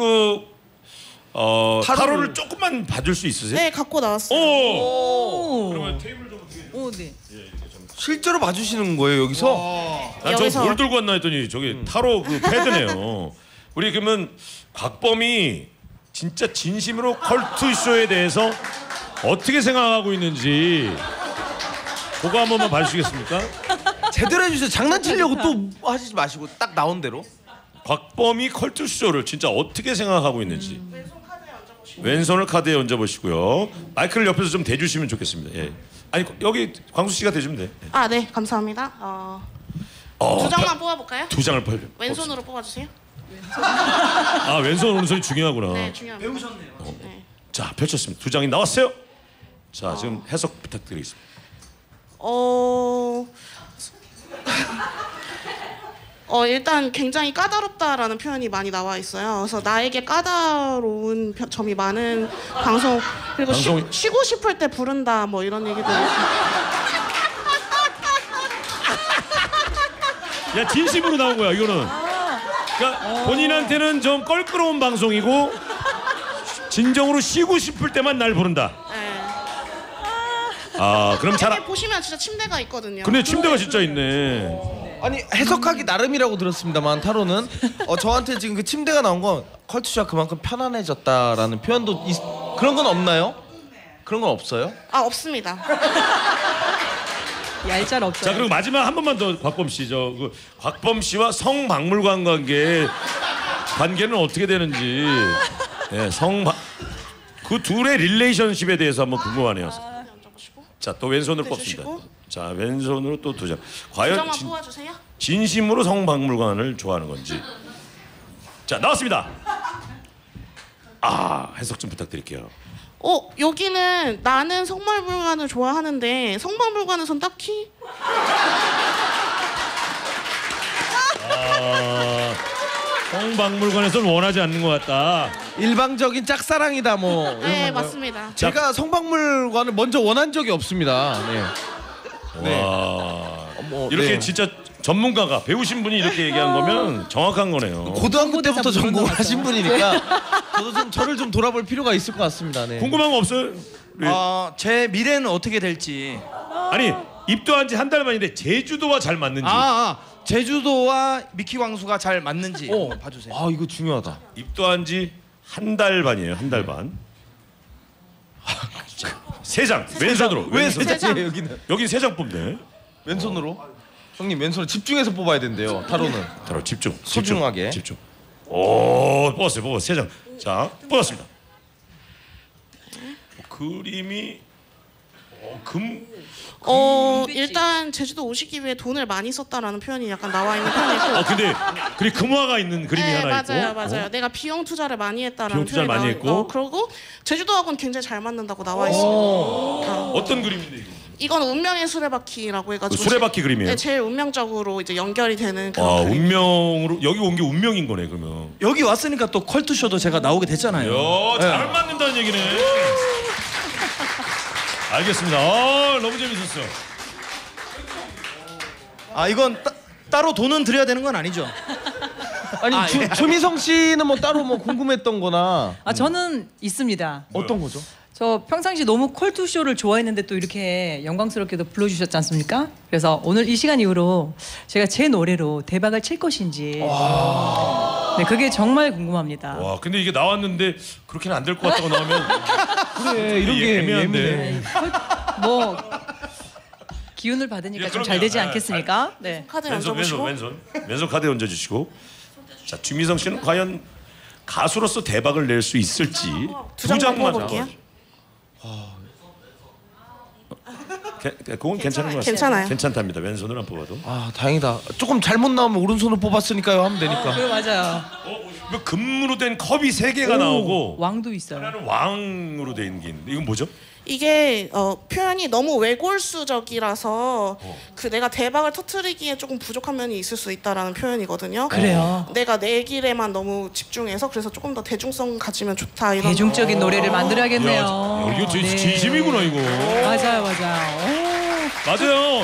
타로를 조금만 봐줄 수 있으세요? 네, 갖고 나왔어요. 그러면 테이블 좀 어떻게? 오, 네. 실제로 봐주시는 거예요 여기서? 난 저거 뭘 들고 왔나 했더니 저기 타로 그 패드네요. 우리 그러면 곽범이 진짜 진심으로 컬투 쇼에 대해서 어떻게 생각하고 있는지 그거 한 번만 봐주시겠습니까? 제대로 해주세요. 장난치려고 또 하시지 마시고 딱 나온 대로. 곽범이 컬투 쇼를 진짜 어떻게 생각하고 있는지. 왼손을 카드에 얹어보시고요. 마이크를 옆에서 좀 대주시면 좋겠습니다. 예. 아니 여기 광수 씨가 대주면 돼. 예. 아, 네, 감사합니다. 두 장만 뽑아볼까요? 두 장을 팔. 왼손으로 뽑아주세요. 아 왼손 오른손이 중요하구나. 네, 중요합니다. 배우셨네요. 네. 자 펼쳤습니다. 두 장이 나왔어요. 자 지금 해석 부탁드리겠습니다. 일단 굉장히 까다롭다라는 표현이 많이 나와 있어요. 그래서 나에게 까다로운 점이 많은 방송 그리고 쉬고 싶을 때 부른다 뭐 이런 얘기도 야 진심으로 나온 거야 이거는. 그러니까 본인한테는 좀 껄끄러운 방송이고 진정으로 쉬고 싶을 때만 날 부른다. 네. 아 그럼 잘. 여기 보시면 진짜 침대가 있거든요. 근데 침대가 진짜 있네. 아니 해석하기 나름이라고 들었습니다만 타로는 저한테 지금 그 침대가 나온 건 컬투쇼가 그만큼 편안해졌다라는 표현도 그런 건 없나요? 그런 건 없어요? 아, 없습니다. 얄짤 없어요. 자 그리고 마지막 한 번만 더 곽범 씨 그 곽범 씨와 성박물관 관계는 어떻게 되는지 그 둘의 릴레이션십에 대해서 한번 궁금하네요. 자 또 왼손으로 뽑습니다. 자 왼손으로 또 두 장. 과연 뽑아주세요. 진심으로 성박물관을 좋아하는 건지. 자 나왔습니다. 해석 좀 부탁드릴게요. 여기는 나는 성박물관을 좋아하는데 성박물관에선 딱히 성박물관에서는 원하지 않는 것 같다. 일방적인 짝사랑이다 뭐. 이런 네, 건가요? 맞습니다. 제가 성박물관을 먼저 원한 적이 없습니다. 네. 와 이렇게 진짜 전문가가 배우신 분이 이렇게 얘기한 거면 정확한 거네요. 고등학교 때부터 전공을 하신 분이니까 저를 좀 돌아볼 필요가 있을 것 같습니다. 네. 궁금한 거 없어요? 제 미래는 어떻게 될지. 아니 입도한 지 한 달 만인데 제주도와 잘 맞는지. 제주도와 미키 왕수가 잘 맞는지 한번 봐주세요. 이거 중요하다. 입도한 지 한 달 반이에요. 한 달 반. 세 장 왼손으로. 왜 세 장이에요 여기는? 여긴 세 장 뽑네. 왼손으로? 형님 왼손을 집중해서 뽑아야 된대요. 타로는. 타로 집중. 소중하게. 집중. 오 뽑았어요. 세 장. 자 뽑았습니다. 그림이 일단 제주도 오시기 위해 돈을 많이 썼다라는 표현이 약간 나와 있는 편이고. 근데 그리 금화가 있는 그림이 하나 있고. 맞아요. 내가 비용 투자를 많이 했다라는 비용 투자를 표현이 많이 했고. 그리고 제주도하고는 굉장히 잘 맞는다고 나와 있어요. 어떤 그림인데 이거? 이건 운명의 수레바퀴라고 해가지고 수레바퀴 그림이에요? 네, 제일 운명적으로 이제 연결이 되는 그런 그림. 운명으로 여기 온 게 운명인 거네 그러면. 여기 왔으니까 또 컬투쇼도 제가 나오게 됐잖아요. 잘 맞는다는 얘기네. 알겠습니다. 너무 재밌었어. 아 이건 따로 돈은 드려야 되는 건 아니죠? 아니 조미성 씨는 뭐 따로 뭐 궁금했던거나. 아 저는 있습니다. 어떤 거죠? 저 평상시 너무 컬투쇼를 좋아했는데 또 이렇게 영광스럽게도 불러주셨지 않습니까? 그래서 오늘 이 시간 이후로 제가 제 노래로 대박을 칠 것인지 네, 그게 정말 궁금합니다. 와, 근데 이게 나왔는데 그렇게는 안 될 것 같다고 나오면 그래 이런 게 애매한데. 뭐 기운을 받으니까 좀 잘 되지 않겠습니까? 네. 카드 왼손 얹어보시고. 왼손 카드 얹어주시고. 자, 주미성 씨는 과연 가수로서 대박을 낼 수 있을지 두 두 장만 장만 뽑아볼게요. 그건 괜찮은 것 같습니다. 괜찮아요. 괜찮답니다. 왼손으로 안 뽑아도. 아 다행이다. 조금 잘못 나오면 오른손으로 뽑았으니까요 하면 되니까. 그 맞아요. 뭐 금으로 된 컵이 3개가 나오고 왕도 있어요. 하나는 왕으로 돼 있는 게 있는데 이건 뭐죠? 이게 표현이 너무 외골수적이라서 그 내가 대박을 터트리기에 조금 부족한 면이 있을 수 있다라는 표현이거든요. 그래요. 내가 내 길에만 너무 집중해서 그래서 조금 더 대중성 가지면 좋다 이런. 대중적인 노래를 만들어야겠네요. 이거 네. 진심이구나 이거. 맞아요, 맞아요. 맞아요.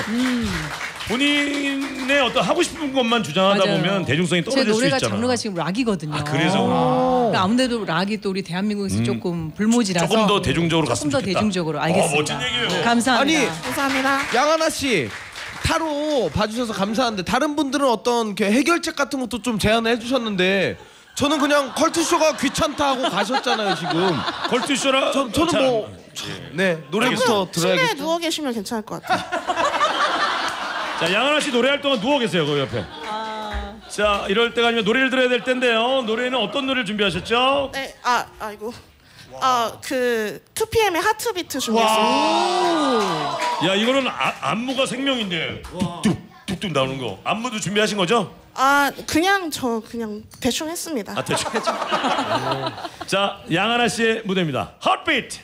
본인의 어떤 하고 싶은 것만 주장하다 맞아요. 보면 대중성이 제 떨어질 수 노래가 있잖아. 장르가 지금 락이거든요. 아, 그래서 그렇구나. 그러니까 아무래도 락이 또 우리 대한민국에서 조금 불모지라서 조금 더 대중적으로 조금 갔으면 더 좋겠다. 대중적으로 알겠습니다. 멋진 얘기예요. 감사합니다. 아니 감사합니다. 양하나 씨 타로 봐주셔서 감사한데 다른 분들은 어떤 이렇게 해결책 같은 것도 좀 제안을 해주셨는데 저는 그냥 컬투쇼가 귀찮다 하고 가셨잖아요 지금. 컬투쇼라. 저는 뭐 네 노래부터 침대에 들어야겠죠. 누워 계시면 괜찮을 것 같아요. 자, 양하나 씨 노래할 동안 누워 계세요 그 옆에. 자, 이럴 때가 아니면 노래를 들어야 될 텐데요. 노래는 어떤 노래를 준비하셨죠? 네, 아이고. 그 2PM의 하트비트 준비했어요. 야, 이거는 안무가 생명인데 뚝뚝 나오는 거. 안무도 준비하신 거죠? 그냥 대충 했습니다. 아, 대충. 자, 양하나 씨의 무대입니다. 핫비트.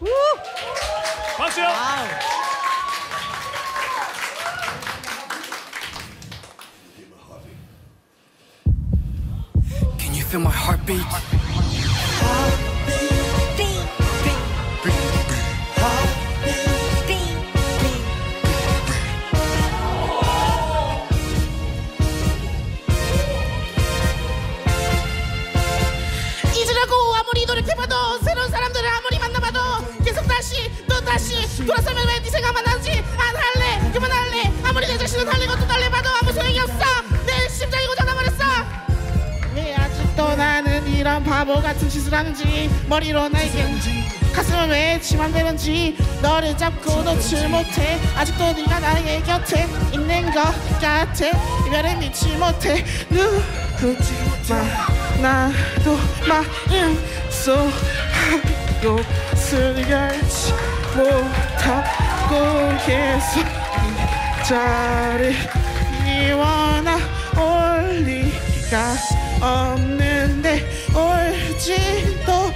박수요. Can you feel my heartbeat? 잊으려고 아무리 노력해봐도 새로운 사람들을 아무리 만나봐도 계속 다시 또 다시 돌아서면 왜 네 생각만 나지? 안 할래 그만할래 아무리 내 자신을 달리고 또 달래봐도 아무 소용이 없어 내 심장이 고장나버렸어. 왜 아직도 나는 이런 바보 같은 짓을 하는지 머리로 나에게 가슴은 왜 지만 되는지 너를 잡고 놓질 못해 아직도 네가 나의 곁에 있는 것 같아 이별에 믿지 못해 누구지만 나도 마음속 것을 열지 못하고 계속 이 자리 이워나 올 리가 없는데 올지도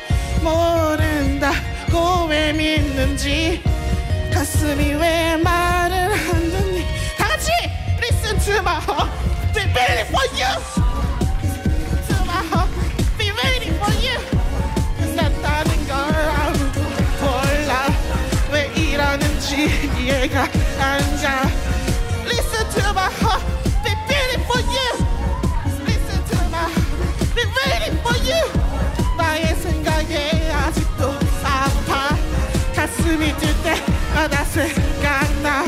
모른다고 왜 믿는지 가슴이 왜 말을 안 듣니 다같이 Listen to my heart Be waiting for you To my heart Be waiting for you 끝났다는 걸 아무도 몰라 왜 이러는지 이해가 안 가 Listen to my heart Be waiting for you Listen to my heart Be waiting for you 나의 생각에 아직도 아파 가슴이 뛸 때마다 생각나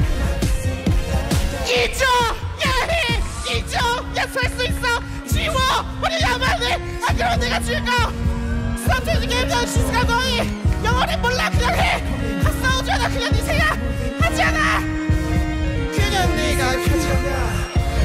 잊어 야해 잊어 약속할 수 있어 지워 버려야만 해안 그러면 내가 즐거워 Stop taking game down she's got going 영원히 몰라 그냥 해 싸우지 않아 그냥 네 생각 하지 않아 그냥 네가 괜찮아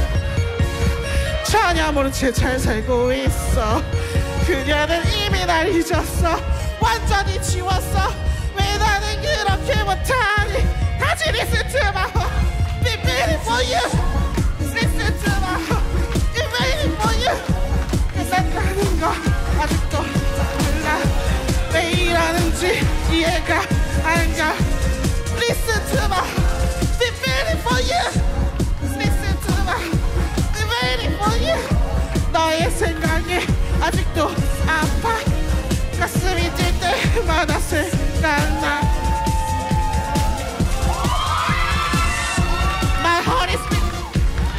전혀 모른 채 잘 살고 있어 그녀는 이미 날 잊었어 완전히 지웠어 왜 나는 그렇게 못하니 다시 listen to my heart Be waiting for you Listen to my heart Be waiting for you 끝났다는 거 아직도 몰라 왜 이러는지 이해가 안 가 Listen to my heart Be waiting for you Listen to my heart Be waiting for you 너의 생각에 아직도 아파 가슴이 뛸 때마다 생각나 My heart is beating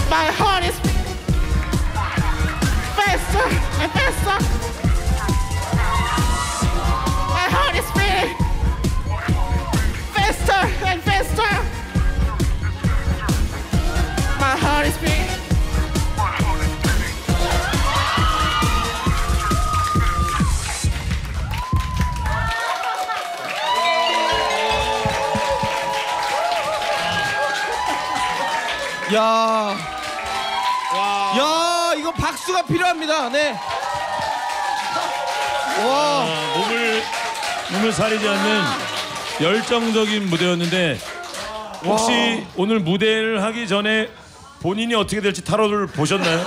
My heart is faster and faster. My heart is beating faster and faster. My heart is beating. 야, 야, 이거 박수가 필요합니다. 네. 와, 몸을 사리지 않는 열정적인 무대였는데 혹시 오늘 무대를 하기 전에 본인이 어떻게 될지 타로를 보셨나요?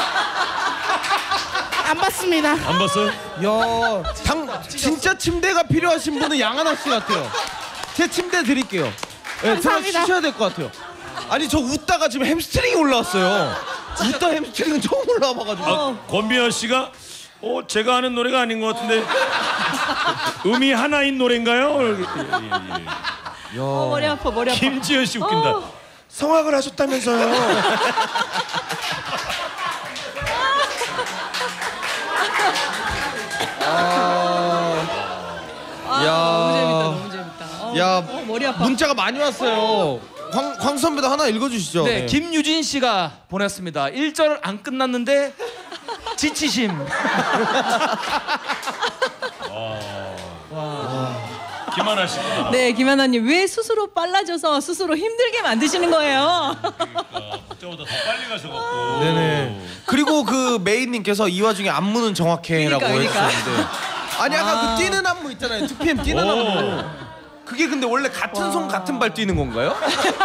안 봤습니다. 안 봤어요? 야, 진짜 침대가 필요하신 분은 양하나 씨 같아요. 제 침대 드릴게요. 네, 감사합니다. 쉬셔야 될 것 같아요. 아니 저 웃다가 지금 햄스트링이 올라왔어요. 웃다 햄스트링은 처음 올라와봐가지고. 권비현 씨가 제가 아는 노래가 아닌 것 같은데 음이 하나인 노래인가요? 머리 아파 머리 아파. 김지현 씨 웃긴다. 성악을 하셨다면서요. 너무 재밌다 너무 재밌다. 야, 머리 아파. 문자가 많이 왔어요. 광 선배도 하나 읽어주시죠. 네, 김유진 씨가 보냈습니다. 1절 안 끝났는데 지치심. 김하나 씨. 네, 김하나님 왜 스스로 빨라져서 스스로 힘들게 만드시는 거예요? 그때보다 더 빨리 가셔갖고. 네네. 그리고 그 메인님께서 이 와중에 안무는 정확해라고 그러니까. 해주셨는데. 아니 아까 그 뛰는 안무 있잖아요. 2PM 뛰는 안무. 그게 근데 원래 같은 손 같은 발 뛰는 건가요?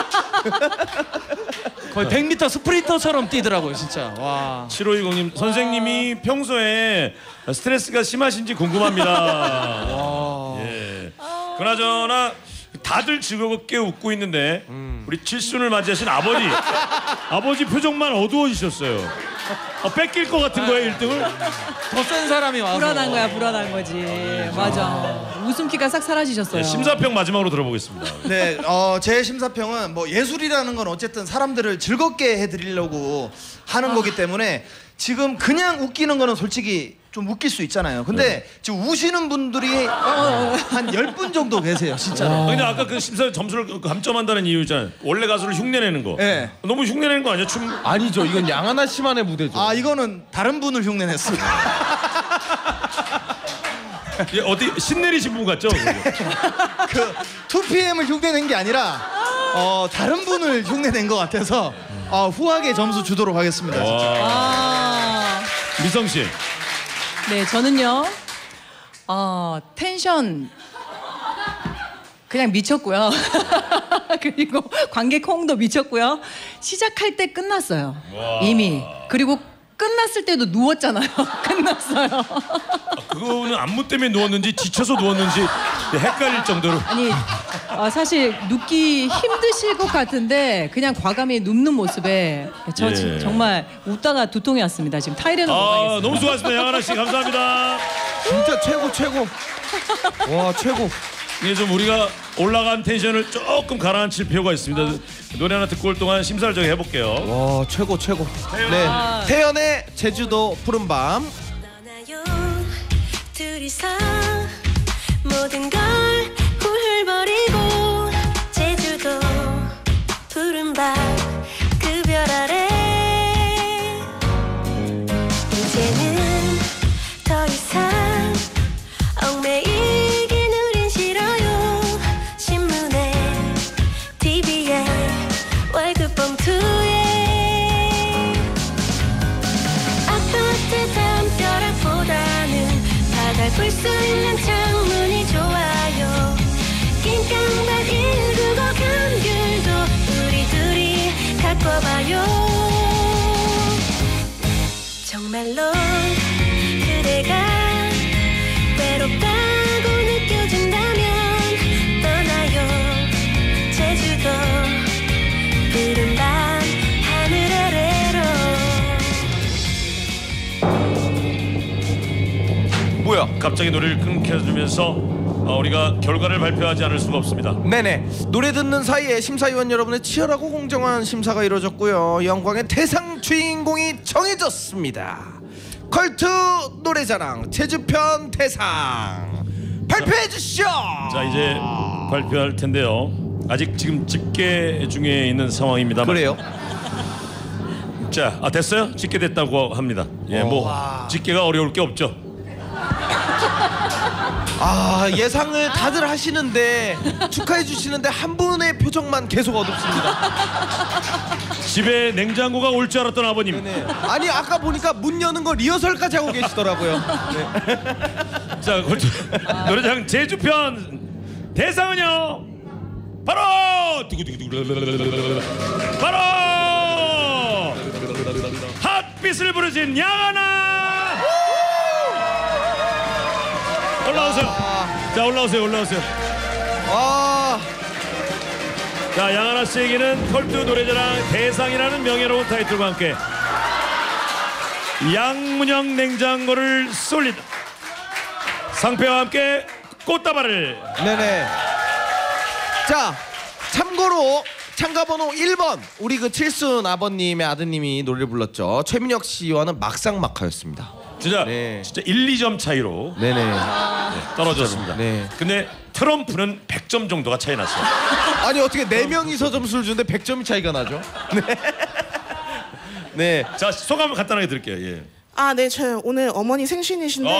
거의 100m 스프린터처럼 뛰더라고요, 진짜. 와. 7520님 선생님이 평소에 스트레스가 심하신지 궁금합니다. 예. 그나저나 다들 즐겁게 웃고 있는데 우리 칠순을 맞이하신 아버지 표정만 어두워지셨어요. 뺏길 것 같은 거예요 1등을? 더 센 사람이 와서. 불안한 거야 불안한 거지. 맞아. 웃음기가 싹 사라지셨어요. 네, 심사평 마지막으로 들어보겠습니다. 네, 제 심사평은 뭐 예술이라는 건 어쨌든 사람들을 즐겁게 해드리려고 하는 거기 때문에 지금 그냥 웃기는 거는 솔직히 좀 웃길 수 있잖아요. 근데 지금 우시는 분들이 한 10분 정도 계세요, 진짜로. 근데 아까 그 심사 점수를 감점한다는 이유 있잖아요. 원래 가수를 흉내내는 거. 네. 너무 흉내내는 거 아니야? 춤. 아니죠. 이건 양하나 씨만의 무대죠. 아, 이거는 다른 분을 흉내냈습니다. 예, 어디 신내리신 분 같죠? 그 2PM을 흉내낸 게 아니라 다른 분을 흉내낸 것 같아서 후하게 점수 주도록 하겠습니다. 진짜. 미성 씨. 네, 저는요. 텐션 그냥 미쳤고요. 그리고 관객 호응도 미쳤고요. 시작할 때 끝났어요. 이미. 그리고 끝났을 때도 누웠잖아요. 끝났어요. 그거는 안무 때문에 누웠는지 지쳐서 누웠는지 헷갈릴 정도로. 아니 사실 눕기 힘드실 것 같은데 그냥 과감히 눕는 모습에 저 정말 웃다가 두통이 왔습니다. 지금 타이레놀 먹어야겠습니다. 너무 수고하셨습니다. 양하나 씨 감사합니다. 진짜 최고. 와 최고. 이게 좀 우리가 올라간 텐션을 조금 가라앉힐 필요가 있습니다. 노래 하나 듣고 올 동안 심사를 좀 해볼게요. 와 최고. 네, 태연의 제주도 푸른밤. 둘이서 모든 걸 훌훌거리고 제주도 푸른밤 그 별 아래 이제는 더 이상 얽매이긴 우린 싫어요. 신문에 TV에 월급 봉투에 아파트 담벼락보다는 바다를 볼 수 있는 창문이 좋아요. 낑깡밭 199 감귤도 우리 둘이 갖고 봐요. 정말로 그대가 외롭다고 느껴진다면 떠나요. 제주도 푸른 밤 하늘 아래로. 뭐야? 갑자기 노래를 끊겨주면서 우리가 결과를 발표하지 않을 수가 없습니다. 네네. 노래 듣는 사이에 심사위원 여러분의 치열하고 공정한 심사가 이루어졌고요. 영광의 대상 주인공이 정해졌습니다. 컬투 노래자랑 제주편 대상 발표해 주시죠. 자, 이제 발표할 텐데요. 아직 지금 집계 중에 있는 상황입니다. 그래요? 자, 됐어요? 집계됐다고 합니다. 예, 뭐 집계가 어려울 게 없죠. 예상을 다들 하시는데 축하해 주시는데 한 분의 표정만 계속 어둡습니다. 집에 냉장고가 올 줄 알았던 아버님. 네네. 아니 아까 보니까 문 여는 거 리허설까지 하고 계시더라고요. 네. 자, 노래장 제주편 대상은요 바로 핫빛을 부르신 양하나. 올라오세요. 자, 올라오세요. 자, 양하나 씨에게는 컬투 노래자랑 대상이라는 명예로운 타이틀과 함께 양문형 냉장고를 쏠린다. 상패와 함께 꽃다발을. 네네. 자, 참고로 참가번호 1번 우리 그 칠순 아버님의 아드님이 노래를 불렀죠. 최민혁 씨와는 막상막하였습니다. 진짜 1, 2점 차이로 네네. 떨어졌습니다. 네. 근데 트럼프는 100점 정도가 차이 났어요. 아니 어떻게 4명이서 점수를 주는데 100점이 차이가 나죠? 네. 네. 자, 소감 간단하게 드릴게요. 예. 네, 저 오늘 어머니 생신이신데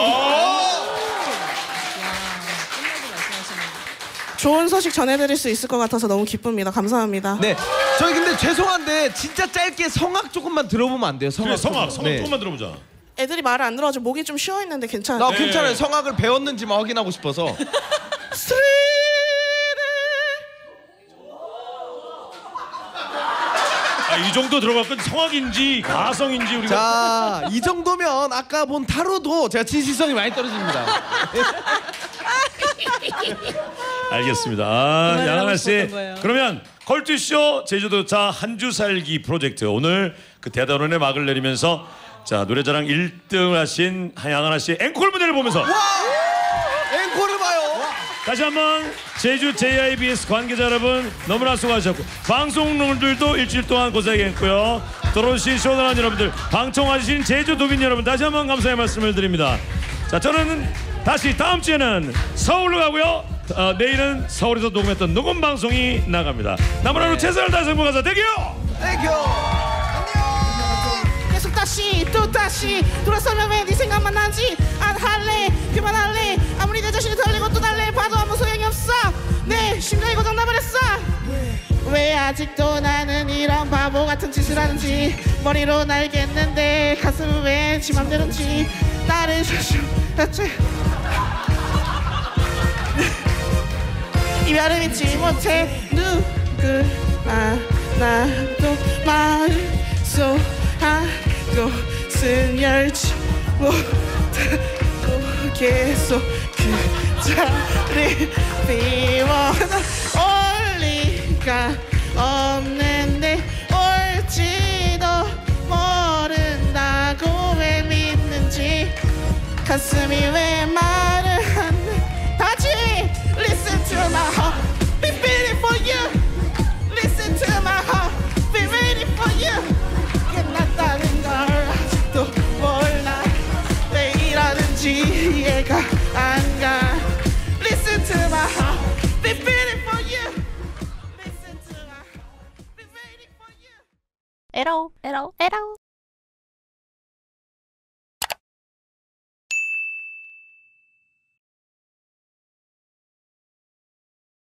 좋은 소식 전해드릴 수 있을 것 같아서 너무 기쁩니다. 감사합니다. 네. 저희 근데 죄송한데 진짜 짧게 성악 조금만 들어보면 안 돼요? 그래, 성악 네. 조금만 들어보자. 애들이 말을 안 들어가지고 목이 좀 쉬어 있는데 괜찮아요. 괜찮아요. 성악을 배웠는지만 확인하고 싶어서. 이 정도 들어갔건 성악인지 가성인지 우리가. 자, 이 정도면 아까 본 타로도 제가 진실성이 많이 떨어집니다. 알겠습니다. 양하나 씨, 그러면 컬투쇼 제주도차 한 주 살기 프로젝트 오늘 그 대단원의 막을 내리면서 자, 노래자랑 1등을 하신 양하나 씨의 앵콜 무대를 보면서 앵콜을 봐요. 다시 한번 제주 JIBS 관계자 여러분 너무나 수고하셨고 방송놈들도 일주일 동안 고생했고요. 들어오신 쇼너란 여러분들, 방청와주신 제주도민 여러분 다시 한번 감사의 말씀을 드립니다. 자, 저는 다시 다음 주에는 서울로 가고요. 내일은 서울에서 녹음했던 녹음 방송이 나갑니다. 남은 하루 최선을 다해서 행복하자. 땡큐! 계속 다시 또 다시 돌아서면 왜 네 생각만 나지. 안 할래 그만할래. 아무리 내 자신이 달리고 또 달래 봐도 아무 소용이 없어. 내 심장이 고장 나버렸어. 왜 아직도 나는 이런 바보 같은 짓을 하는지 머리로는 알겠는데 가슴은 왜 지 맘대로인지 나를 조심했지. 이별을 믿지 못해 누구나 나도 마음속하고 쓴 열지 못하고 계속 그 자리 비워놔. 올 리가 없는데 올지도 모른다고 왜 믿는지 가슴이 왜 말을 안해. 다시 Listen to my heart, be beating for you. Listen to my heart, be waiting for you. 끝났다는 걸 아직도 몰라. 왜 이러는지 이해가 안 가. Listen to my heart, be beating for you. Listen to my heart, be waiting for you. 에러